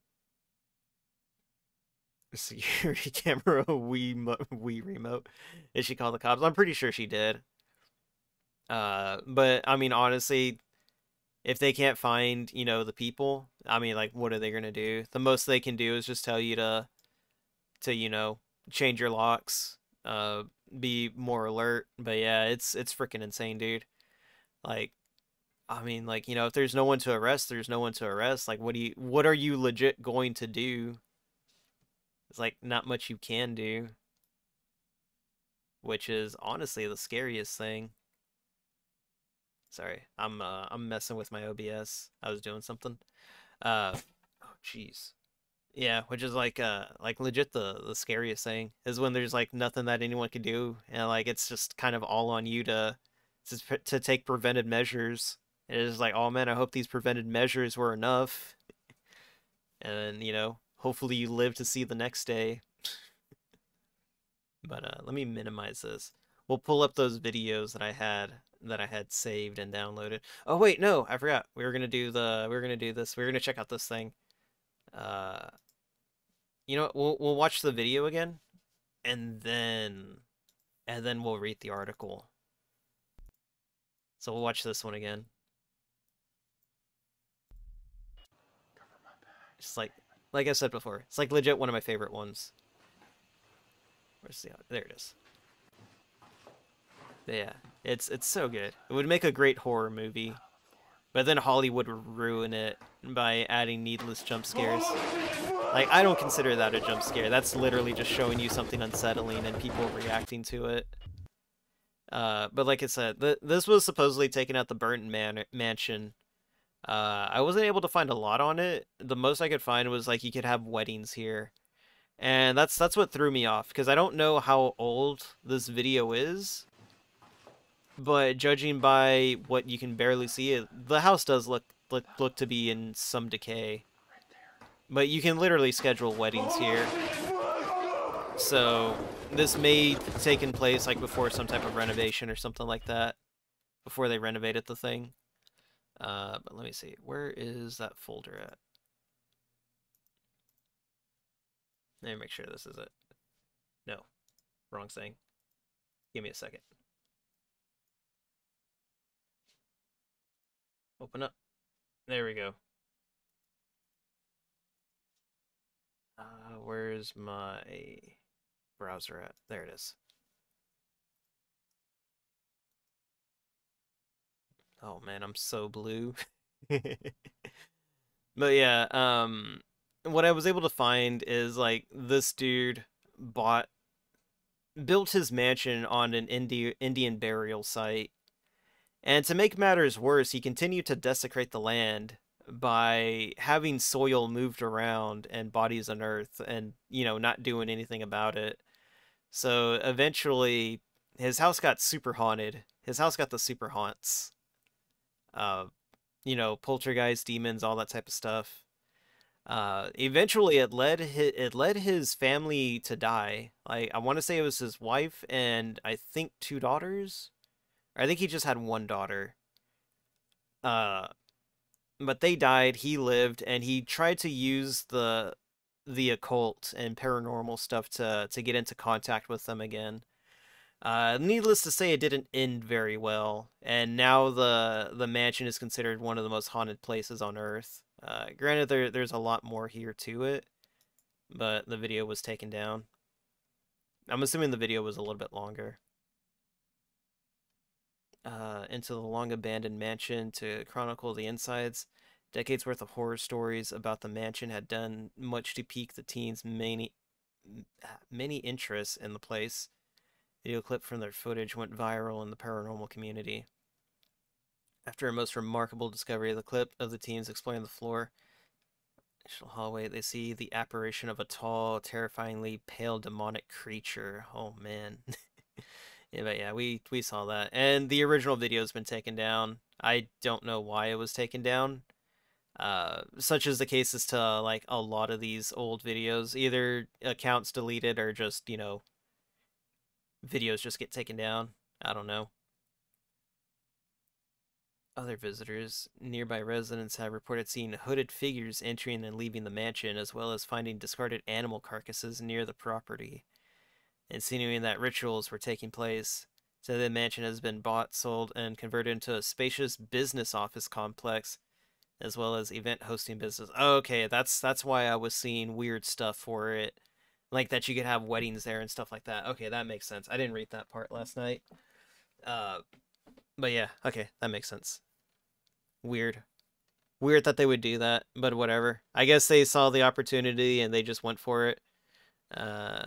Security camera Wii, Wii remote. Did she call the cops? I'm pretty sure she did. Uh, but, I mean, honestly, if they can't find, you know, the people, I mean, like, what are they gonna do? The most they can do is just tell you to to, you know, change your locks, uh, be more alert. But yeah, it's it's freaking insane, dude. Like, I mean, like, you know, if there's no one to arrest, there's no one to arrest. Like, what do you, what are you legit going to do? It's like not much you can do, which is honestly the scariest thing. Sorry, I'm uh, I'm messing with my O B S. I was doing something. Uh, oh jeez. Yeah, which is like uh like legit the the scariest thing is when there's like nothing that anyone can do, and like it's just kind of all on you to to to take preventive measures. It is like, oh man, I hope these preventive measures were enough, and then, you know, hopefully you live to see the next day. But uh, let me minimize this. We'll pull up those videos that I had that I had saved and downloaded. Oh wait, no, I forgot. We were gonna do the we were gonna do this. We were gonna check out this thing. Uh, you know what? We'll we'll watch the video again, and then and then we'll read the article. So we'll watch this one again. Just like like I said before, it's like legit one of my favorite ones. Where's the there it is. But yeah, it's it's so good. It would make a great horror movie, but then Hollywood would ruin it by adding needless jump scares. Like, I don't consider that a jump scare. That's literally just showing you something unsettling and people reacting to it. Uh, but like I said, th this was supposedly taken at the Burton man Mansion. Uh, I wasn't able to find a lot on it. The most I could find was like you could have weddings here. And that's that's what threw me off, because I don't know how old this video is. But judging by what you can barely see, it, the house does look, look look to be in some decay. But you can literally schedule weddings here. So this may taken place like before some type of renovation or something like that. Before they renovated the thing. Uh, but let me see. Where is that folder at? Let me make sure this is it. No. Wrong thing. Give me a second. Open up. There we go. Uh, where's my browser at? There it is. Oh man, I'm so blue. But yeah, um, what I was able to find is like this dude bought, built his mansion on an Indi Indian burial site. And to make matters worse, he continued to desecrate the land by having soil moved around and bodies unearthed and, you know, not doing anything about it. So eventually, his house got super haunted. His house got the super haunts. Uh, you know, poltergeist, demons, all that type of stuff. Uh, eventually, it led his, it led his family to die. Like, I want to say it was his wife and I think two daughters. I think he just had one daughter. Uh, but they died, he lived, and he tried to use the the occult and paranormal stuff to, to get into contact with them again. Uh, needless to say, it didn't end very well, and now the the mansion is considered one of the most haunted places on Earth. Uh, granted, there there's a lot more here to it, but the video was taken down. I'm assuming the video was a little bit longer. Uh, into the long-abandoned mansion to chronicle the insides. Decades worth of horror stories about the mansion had done much to pique the teens' many, many interests in the place. Video clip from their footage went viral in the paranormal community. After a most remarkable discovery of the clip of the teens exploring the floor, hallway, they see the apparition of a tall, terrifyingly pale demonic creature. Oh man. Yeah, but yeah, we we saw that, and the original video has been taken down. I don't know why it was taken down. Uh, such is the cases to like a lot of these old videos. Either accounts deleted or just, you know, videos just get taken down. I don't know. Other visitors, nearby residents have reported seeing hooded figures entering and leaving the mansion, as well as finding discarded animal carcasses near the property, insinuating that rituals were taking place. So the mansion has been bought, sold, and converted into a spacious business office complex, as well as event hosting business. Okay, that's that's why I was seeing weird stuff for it. like that you could have weddings there and stuff like that. Okay, that makes sense. I didn't read that part last night. Uh, but yeah, okay, that makes sense. Weird. Weird that they would do that, but whatever. I guess they saw the opportunity and they just went for it. Uh,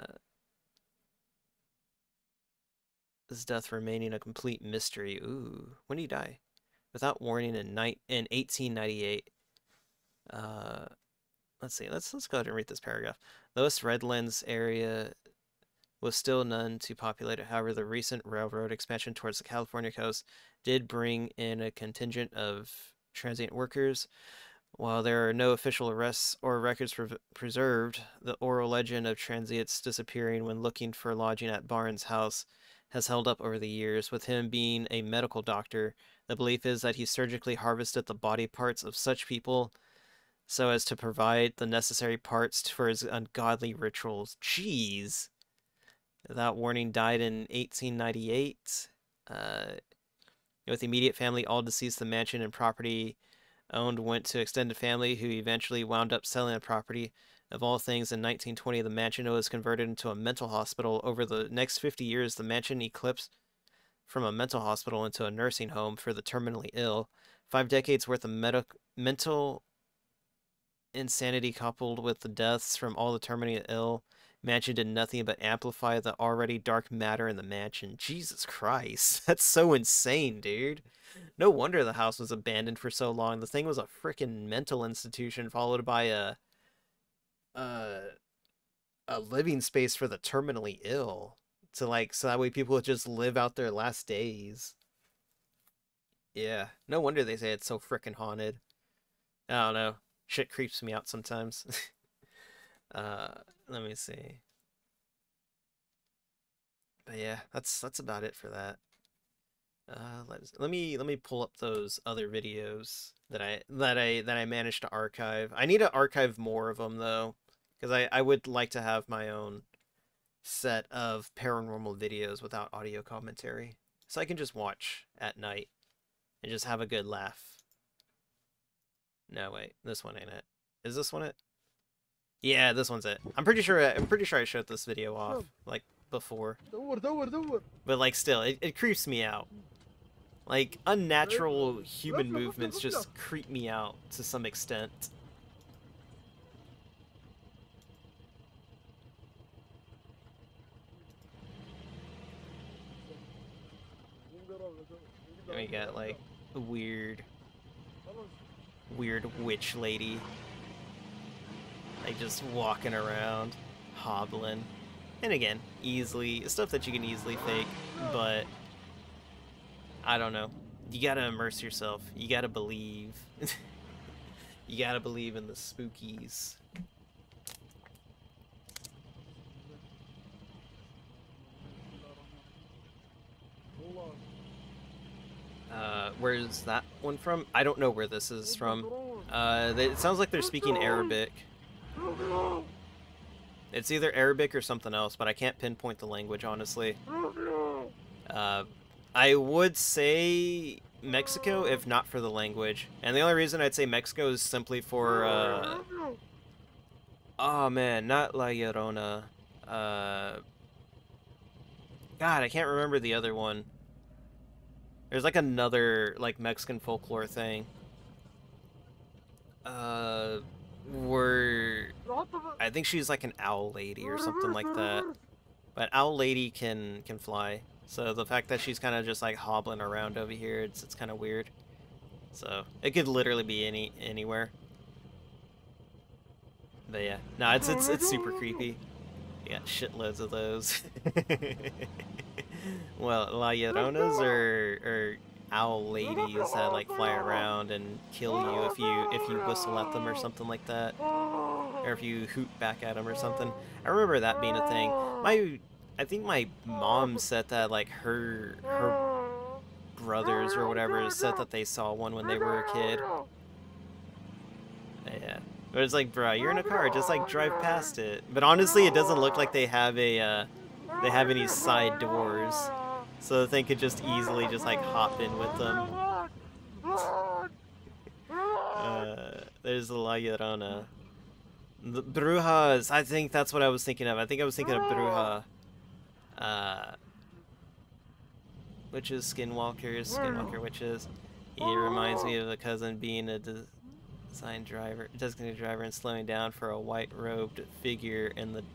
his death remaining a complete mystery. Ooh, when did he die? Without warning in night in eighteen ninety-eight. Uh, let's see. Let's let's go ahead and read this paragraph. The West Redlands area was still none too populated. However, the recent railroad expansion towards the California coast did bring in a contingent of transient workers. While there are no official arrests or records pre preserved, the oral legend of transients disappearing when looking for lodging at Barnes' house has held up over the years. With him being a medical doctor, the belief is that he surgically harvested the body parts of such people so as to provide the necessary parts for his ungodly rituals. Jeez. Without warning, died in eighteen ninety-eight. Uh, with immediate family, all deceased, the mansion and property owned went to extended family, who eventually wound up selling the property. Of all things, in nineteen twenty, the mansion was converted into a mental hospital. Over the next fifty years, the mansion eclipsed from a mental hospital into a nursing home for the terminally ill. Five decades worth of medic mental insanity coupled with the deaths from all the terminally ill. Mansion did nothing but amplify the already dark matter in the mansion. Jesus Christ. That's so insane, dude. No wonder the house was abandoned for so long. The thing was a freaking mental institution followed by a uh, a living space for the terminally ill. To like, so that way people would just live out their last days. Yeah. No wonder they say it's so freaking haunted. I don't know. Shit creeps me out sometimes. uh, let me see. But yeah, that's that's about it for that. Uh, let let me let me pull up those other videos that I that I that I managed to archive. I need to archive more of them though, because I I would like to have my own set of paranormal videos without audio commentary, so I can just watch at night and just have a good laugh. No, wait, this one ain't it. Is this one it? Yeah, this one's it. I'm pretty sure. I'm pretty sure I showed this video off like before. But like, still, it it creeps me out. Like, unnatural human movements just creep me out to some extent. And we got like a weird, weird witch lady. Like just walking around, hobbling. And again, easily, stuff that you can easily fake, but I don't know. You gotta immerse yourself. You gotta believe. You gotta believe in the spookies. Uh, where's that one from? I don't know where this is from. Uh, they, it sounds like they're speaking Arabic. It's either Arabic or something else, but I can't pinpoint the language, honestly. Uh, I would say Mexico, if not for the language. And the only reason I'd say Mexico is simply for, uh... oh, man, not La Llorona. Uh... God, I can't remember the other one. There's like another, like, Mexican folklore thing. Uh... Where I think she's like an owl lady or something like that. But owl lady can can fly. So the fact that she's kind of just like hobbling around over here, it's it's kind of weird. So it could literally be any anywhere. But yeah, no, it's it's it's super creepy. You got shitloads of those. Well, La Lloronas are are owl ladies that like fly around and kill you if you if you whistle at them or something like that, or if you hoot back at them or something. I remember that being a thing. My I think my mom said that like her her brothers or whatever said that they saw one when they were a kid. Yeah, but it's like, bruh, you're in a car, just like drive past it. But honestly, it doesn't look like they have a uh, they have any side doors. So the thing could just easily just like hop in with them. Uh, there's the La Llorona. The Brujas. I think that's what I was thinking of. I think I was thinking of Bruja. Uh, witches, skinwalkers, skinwalker witches. He reminds me of a cousin being a design driver, designated driver, and slowing down for a white-robed figure in the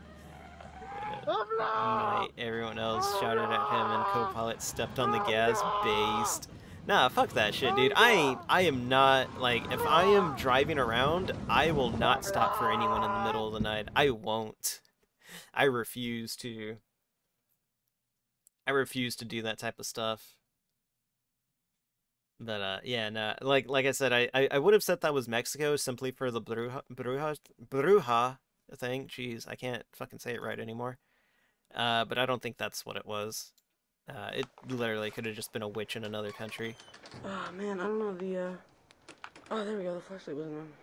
night. Everyone else shouted at him, and co-pilot stepped on the gas. Based. Nah, fuck that shit, dude. I ain't. I am not like. If I am driving around, I will not stop for anyone in the middle of the night. I won't. I refuse to. I refuse to do that type of stuff. But uh, yeah, nah. Like like I said, I I, I would have said that was Mexico simply for the Bruja Bruja Bruja thing. Jeez, I can't fucking say it right anymore. Uh, but I don't think that's what it was. Uh, it literally could have just been a witch in another country. Oh man, I don't know the, uh... Oh, there we go, the flashlight wasn't on.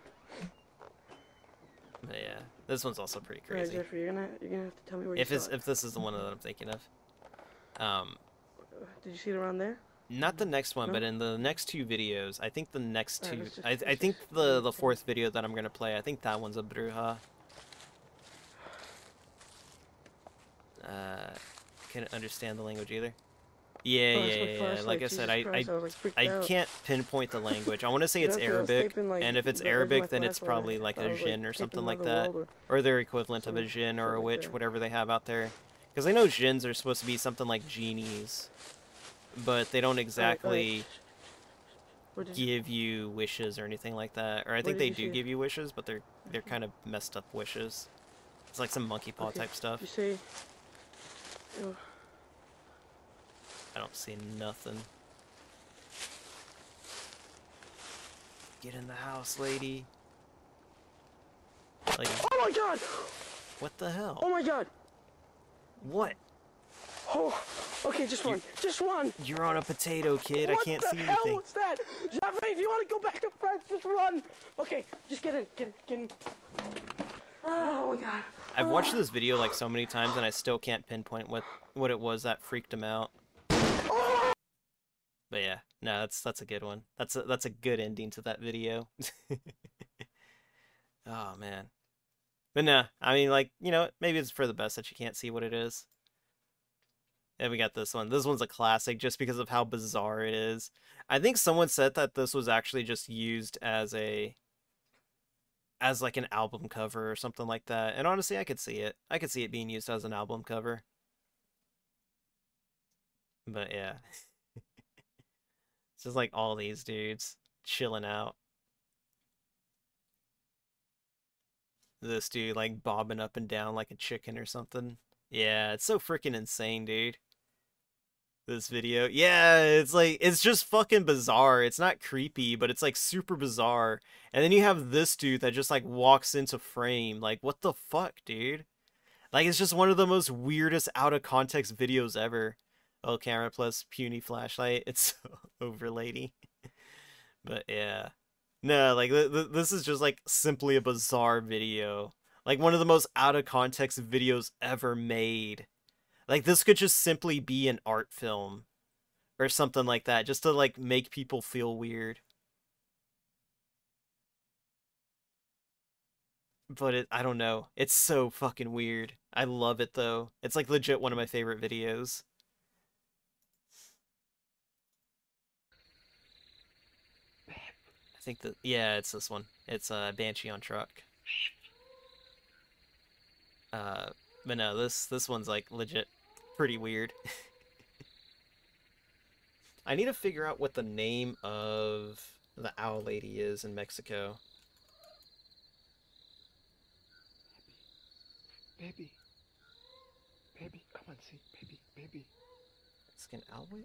But yeah, this one's also pretty Alright, crazy. Jeffrey, you're gonna, you're gonna have to tell me where If you it's saw it. if this is the one that I'm thinking of. Um, Did you see it around there? not the next one, No? but in the next two videos, I think the next Alright, two, let's just- I, let's I think just- the, let's the just- fourth video that I'm gonna play, I think that one's a Bruja. Uh, can't understand the language either. Yeah, Oh, yeah, that's my yeah, yeah. flashlight, Like I Jesus said, I, Christ, I, I was, like, freaked I out. can't pinpoint the language. I want to say it's That's what I was Arabic, taping, like, and if it's the edge of Arabic, my then it's flashlight. probably like I a was, like, jinn or taping something them like on the that, wall or their equivalent of a some jinn shit or a like witch, that. whatever they have out there. Because I know jinns are supposed to be something like genies, but they don't exactly Where did you, give you wishes or anything like that. Or I Where think did they you see do it? give you wishes, but they're they're kind of messed up wishes. It's like some monkey paw Okay, type stuff. you say... Oh, I don't see nothing. Get in the house, lady. Like, oh my god! what the hell? Oh my god! What? Oh, okay, just run. Just run! You're on a potato, kid. What I can't the see hell anything. was that? Jeffrey, if you want to go back to France, just run! Okay, just get in, get in, get in. Oh my god. I've watched this video like so many times and I still can't pinpoint what what it was that freaked him out. But yeah, no, that's that's a good one. That's a, that's a good ending to that video. Oh man. But no, I mean, like, you know, maybe it's for the best that you can't see what it is. And we got this one. This one's a classic just because of how bizarre it is. I think someone said that this was actually just used as a as like an album cover or something like that. And honestly, I could see it. I could see it being used as an album cover. But yeah. It's just like all these dudes chilling out. This dude like bobbing up and down like a chicken or something. Yeah, it's so freaking insane, dude. This video. Yeah, it's like, it's just fucking bizarre. It's not creepy, but it's like super bizarre. And then you have this dude that just like walks into frame. Like, what the fuck, dude? Like, it's just one of the most weirdest out of context videos ever. Oh, camera plus puny flashlight. It's so over, lady. But yeah. No, like, th th this is just like simply a bizarre video. Like one of the most out of context videos ever made. Like this could just simply be an art film or something like that, just to like make people feel weird. But it, I don't know. It's so fucking weird. I love it though. It's like legit one of my favorite videos. I think that, yeah, it's this one. It's a uh, Banshee on Truck. Uh, but no, this this one's like legit pretty weird. I need to figure out what the name of the owl lady is in Mexico. Baby. Baby, come and see. Baby, baby. Mexican owl lady?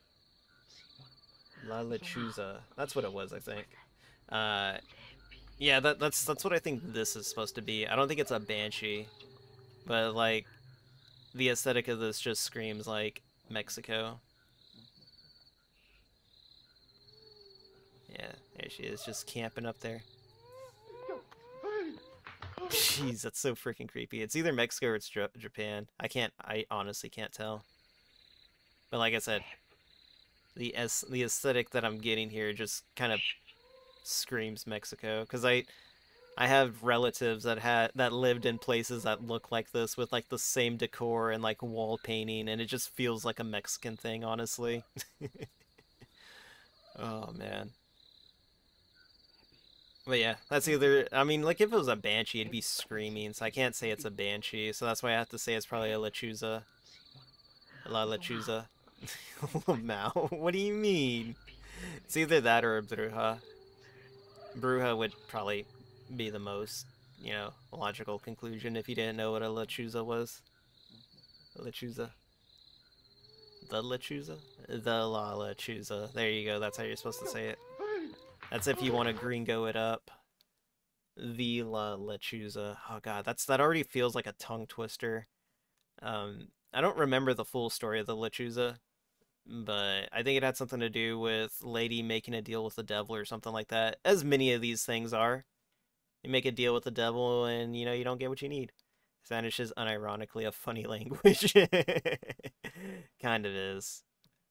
La Lechuza. That's what it was, I think. Uh, yeah, that that's that's what I think this is supposed to be. I don't think it's a banshee, but like the aesthetic of this just screams like Mexico. Yeah, there she is, just camping up there. Jeez, that's so freaking creepy. It's either Mexico or it's Japan. I can't. I honestly can't tell. But like I said, the es the aesthetic that I'm getting here just kind of screams Mexico, because I I have relatives that had that lived in places that look like this with like the same decor and like wall painting, and it just feels like a Mexican thing, honestly. Oh man. But yeah, that's either, I mean, like if it was a banshee, it'd be screaming, so I can't say it's a banshee, so that's why I have to say it's probably a lechuza. La lechuza. Mao? What do you mean? It's either that or a bruja. Bruja would probably be the most, you know, logical conclusion if you didn't know what a lechuza was. Lechuza. The lechuza? The la lechuza. There you go, that's how you're supposed to say it. That's if you want to gringo it up. The la lechuza. Oh god, that's that already feels like a tongue twister. Um, I don't remember the full story of the lechuza, but I think it had something to do with lady making a deal with the devil or something like that. As many of these things are. You make a deal with the devil and, you know, you don't get what you need. Spanish is unironically a funny language. Kind of is.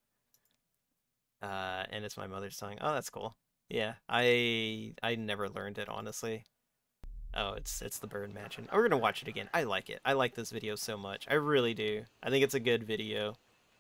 Uh, and it's my mother's tongue. Oh, that's cool. Yeah, I I never learned it, honestly. Oh, it's it's the Bird Mansion. Oh, we're gonna watch it again. I like it. I like this video so much. I really do. I think it's a good video.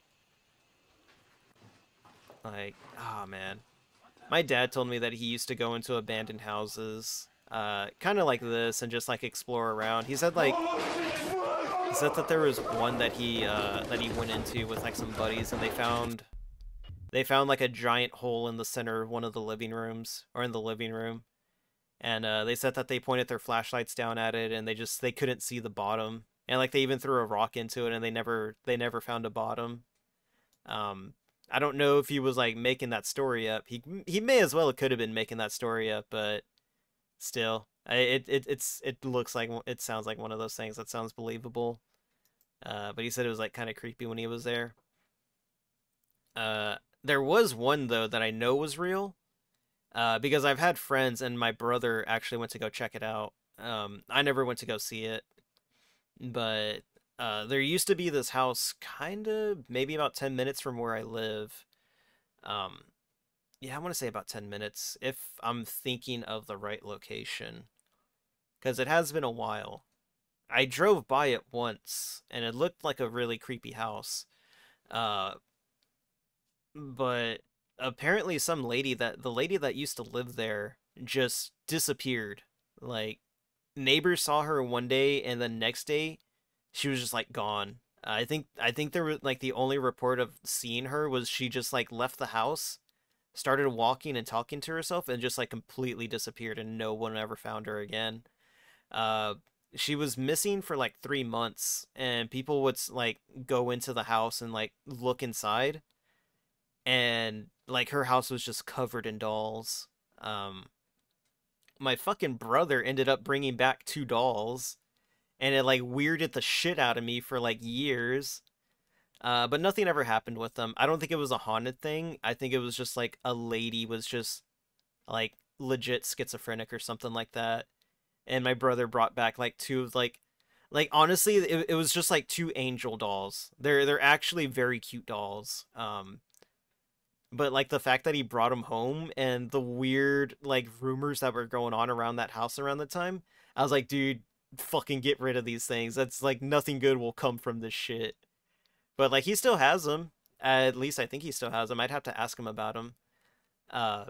Like, oh man. My dad told me that he used to go into abandoned houses, uh, kind of like this, and just like explore around. He said like, he said that there was one that he uh, that he went into with like some buddies, and they found. They found like a giant hole in the center of one of the living rooms, or in the living room. And uh, they said that they pointed their flashlights down at it and they just, they couldn't see the bottom. And like they even threw a rock into it and they never, they never found a bottom. Um, I don't know if he was like making that story up. He, he may as well could have been making that story up, but still, I, it, it, it's, it looks like, it sounds like one of those things that sounds believable. Uh, but he said it was like kind of creepy when he was there. Uh, There was one, though, that I know was real, uh, because I've had friends, and my brother actually went to go check it out. Um, I never went to go see it, but uh, there used to be this house kind of maybe about ten minutes from where I live. Um, yeah, I want to say about ten minutes, if I'm thinking of the right location, because it has been a while. I drove by it once, and it looked like a really creepy house. Uh, But apparently some lady that the lady that used to live there just disappeared. Like neighbors saw her one day and the next day she was just like gone. I think I think there was like the only report of seeing her was she just like left the house, started walking and talking to herself and just like completely disappeared and no one ever found her again. Uh she was missing for like three months and people would like go into the house and like look inside. And like her house was just covered in dolls. Um, my fucking brother ended up bringing back two dolls, and it like weirded the shit out of me for like years. Uh, but nothing ever happened with them. I don't think it was a haunted thing. I think it was just like a lady was just like legit schizophrenic or something like that. And my brother brought back like two of like, like honestly, it, it was just like two angel dolls. They're they're actually very cute dolls. Um. But, like, the fact that he brought him home and the weird, like, rumors that were going on around that house around the time, I was like, dude, fucking get rid of these things. That's, like, nothing good will come from this shit. But, like, he still has them. At least I think he still has them. I'd have to ask him about them. Uh,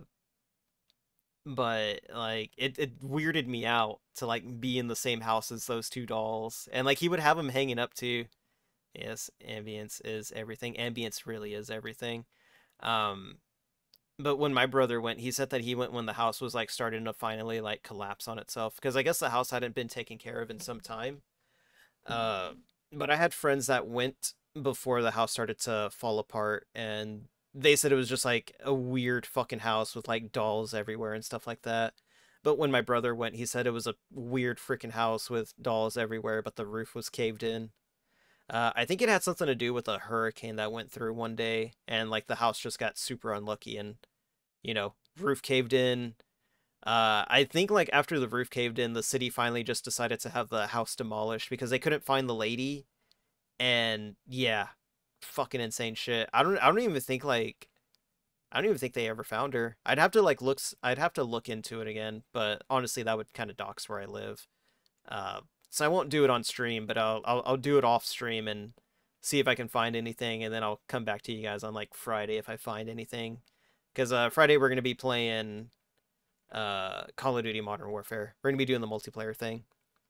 but, like, it, it weirded me out to, like, be in the same house as those two dolls. And, like, he would have them hanging up, too. Yes, ambience is everything. Ambience really is everything. Um, but when my brother went, he said that he went when the house was like starting to finally like collapse on itself because I guess the house hadn't been taken care of in some time. Uh, but I had friends that went before the house started to fall apart, and they said it was just like a weird fucking house with like dolls everywhere and stuff like that. But when my brother went, he said it was a weird freaking house with dolls everywhere, but the roof was caved in. Uh, I think it had something to do with a hurricane that went through one day, and like the house just got super unlucky, and you know, roof caved in. Uh, I think like after the roof caved in, the city finally just decided to have the house demolished because they couldn't find the lady, and yeah, fucking insane shit. I don't, I don't even think like, I don't even think they ever found her. I'd have to like look. I'd have to look into it again. But honestly, that would kind of dox where I live. Uh, so I won't do it on stream, but I'll, I'll I'll do it off stream and see if I can find anything, and then I'll come back to you guys on like Friday if I find anything. Because uh, Friday we're gonna be playing uh, Call of Duty Modern Warfare. We're gonna be doing the multiplayer thing.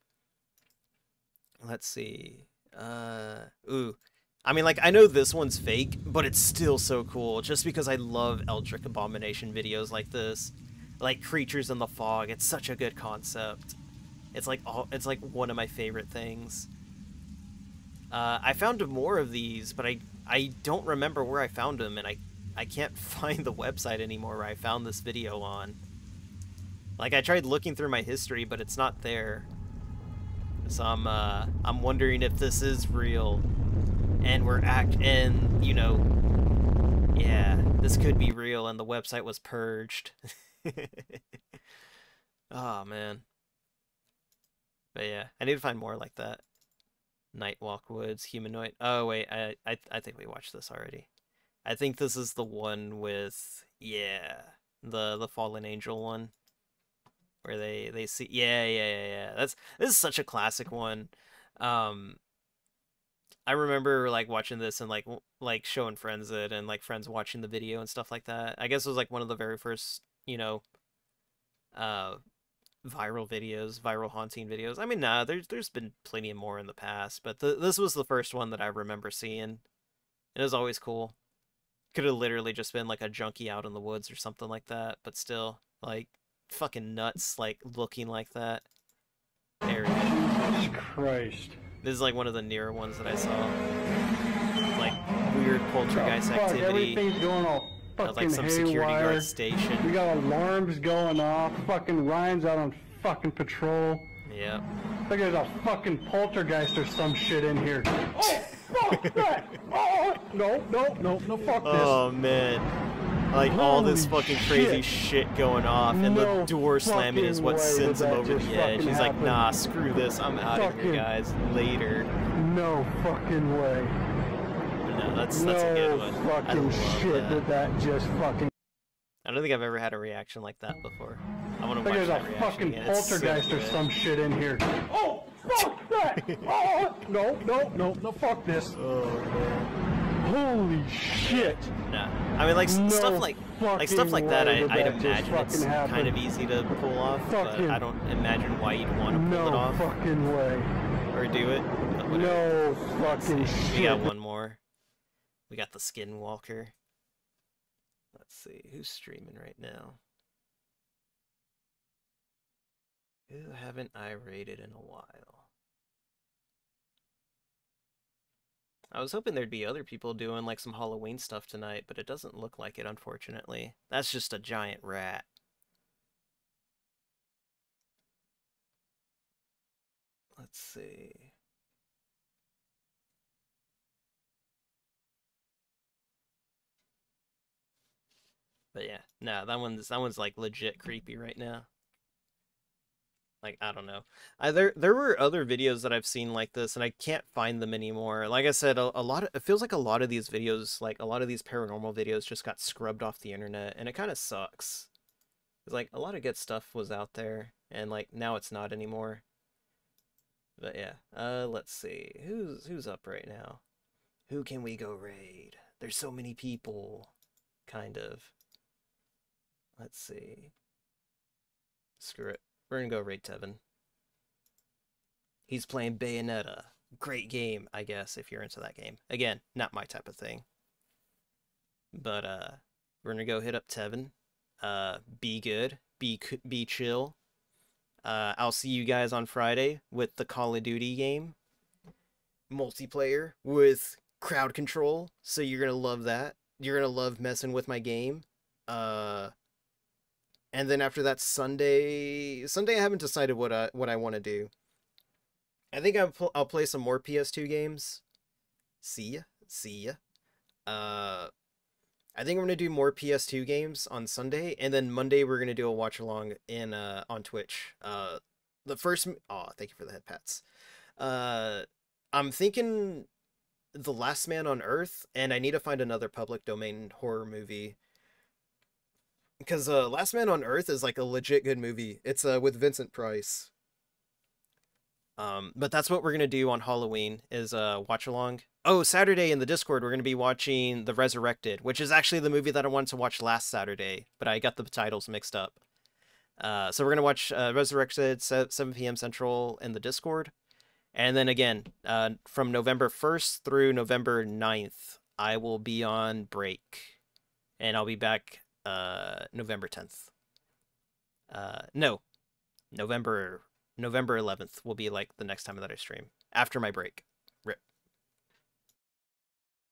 Let's see. Uh, ooh. I mean, like, I know this one's fake, but it's still so cool, just because I love Eldritch Abomination videos like this. Like, Creatures in the Fog, it's such a good concept. It's like, all, it's like one of my favorite things. Uh, I found more of these, but I, I don't remember where I found them, and I, I can't find the website anymore where I found this video on. Like, I tried looking through my history, but it's not there. So I'm, uh, I'm wondering if this is real. And we're act, and, you know, yeah, this could be real, and the website was purged. Oh, man. But yeah, I need to find more like that. Nightwalk Woods, Humanoid. Oh, wait, I, I, I think we watched this already. I think this is the one with, yeah, the, the Fallen Angel one. Where they, they see, yeah, yeah, yeah, yeah. That's, this is such a classic one. Um... I remember like watching this and like w like showing friends it and like friends watching the video and stuff like that. I guess it was like one of the very first, you know, uh, viral videos, viral haunting videos. I mean, nah, there's there's been plenty more in the past, but th this was the first one that I remember seeing. It was always cool. Could have literally just been like a junkie out in the woods or something like that, but still, like, fucking nuts, like looking like that. There we go. Jesus Christ. This is like one of the newer ones that I saw. Like weird poltergeist oh, fuck, activity. Everything's going all fucking like some haywire. security guard station. We got alarms going off. Fucking Ryan's out on fucking patrol. Yep. Look, there's a fucking poltergeist or some shit in here. Oh, fuck that! Oh, no, no, no, no, fuck this. Oh, man. Like, Holy all this fucking crazy shit. shit going off, and No the door slamming is what way sends did him that over just the edge. fucking He's like, happen. nah, screw this, I'm out of here, Fucking- guys. Later. No fucking way. No, that's, that's a good No one. I fucking love shit that. that that just fucking... I don't think I've ever had a reaction like that before. I want to Look, watch there's that a reaction fucking again. It's so poltergeist or good. some shit in here. Oh, fuck that! Oh, no, no, no, no, fuck this. Oh, man. Holy shit. Nah. I mean, like, s- No stuff like like stuff like fucking that, I, way did I'd that just imagine it's fucking happen. kind of easy to pull off, but Fucking- I don't imagine why you'd want to pull No it off fucking way. or do it. But whatever. No Let's fucking see. shit. We got one more. We got the Skinwalker. Let's see, who's streaming right now? Who haven't I rated in a while? I was hoping there'd be other people doing like some Halloween stuff tonight, but it doesn't look like it, unfortunately. That's just a giant rat. Let's see. But yeah, no, that one's that one's like legit creepy right now. Like, I don't know. I, there there were other videos that I've seen like this, and I can't find them anymore. Like I said, a, a lot of, it feels like a lot of these videos, like a lot of these paranormal videos just got scrubbed off the internet, and it kind of sucks. It's like a lot of good stuff was out there, and like now it's not anymore. But yeah, uh, let's see. Who's who's up right now? Who can we go raid? There's so many people, kind of. Let's see. Screw it. We're gonna go raid Tevin. He's playing Bayonetta. Great game, I guess, if you're into that game. Again, not my type of thing. But, uh, we're gonna go hit up Tevin. Uh, be good. Be, be chill. Uh, I'll see you guys on Friday with the Call of Duty game. Multiplayer with crowd control. So you're gonna love that. You're gonna love messing with my game. Uh... And then after that, Sunday, Sunday I haven't decided what I what I want to do. I think I'll pl I'll play some more P S two games. See ya, see ya. Uh, I think I'm gonna do more P S two games on Sunday, and then Monday we're gonna do a watch along in uh on Twitch. Uh, the first oh, thank you for the head pats. Uh, I'm thinking The Last Man on Earth, and I need to find another public domain horror movie. because uh, Last Man on Earth is like a legit good movie. It's uh, with Vincent Price. Um, but that's what we're gonna do on Halloween is uh watch along. Oh, Saturday in the Discord we're gonna be watching The Resurrected, which is actually the movie that I wanted to watch last Saturday, but I got the titles mixed up. Uh, so we're gonna watch uh, Resurrected seven p m Central in the Discord, and then again, uh, from November first through November ninth, I will be on break, and I'll be back uh November tenth. Uh, no, November. November eleventh will be like the next time that I stream after my break.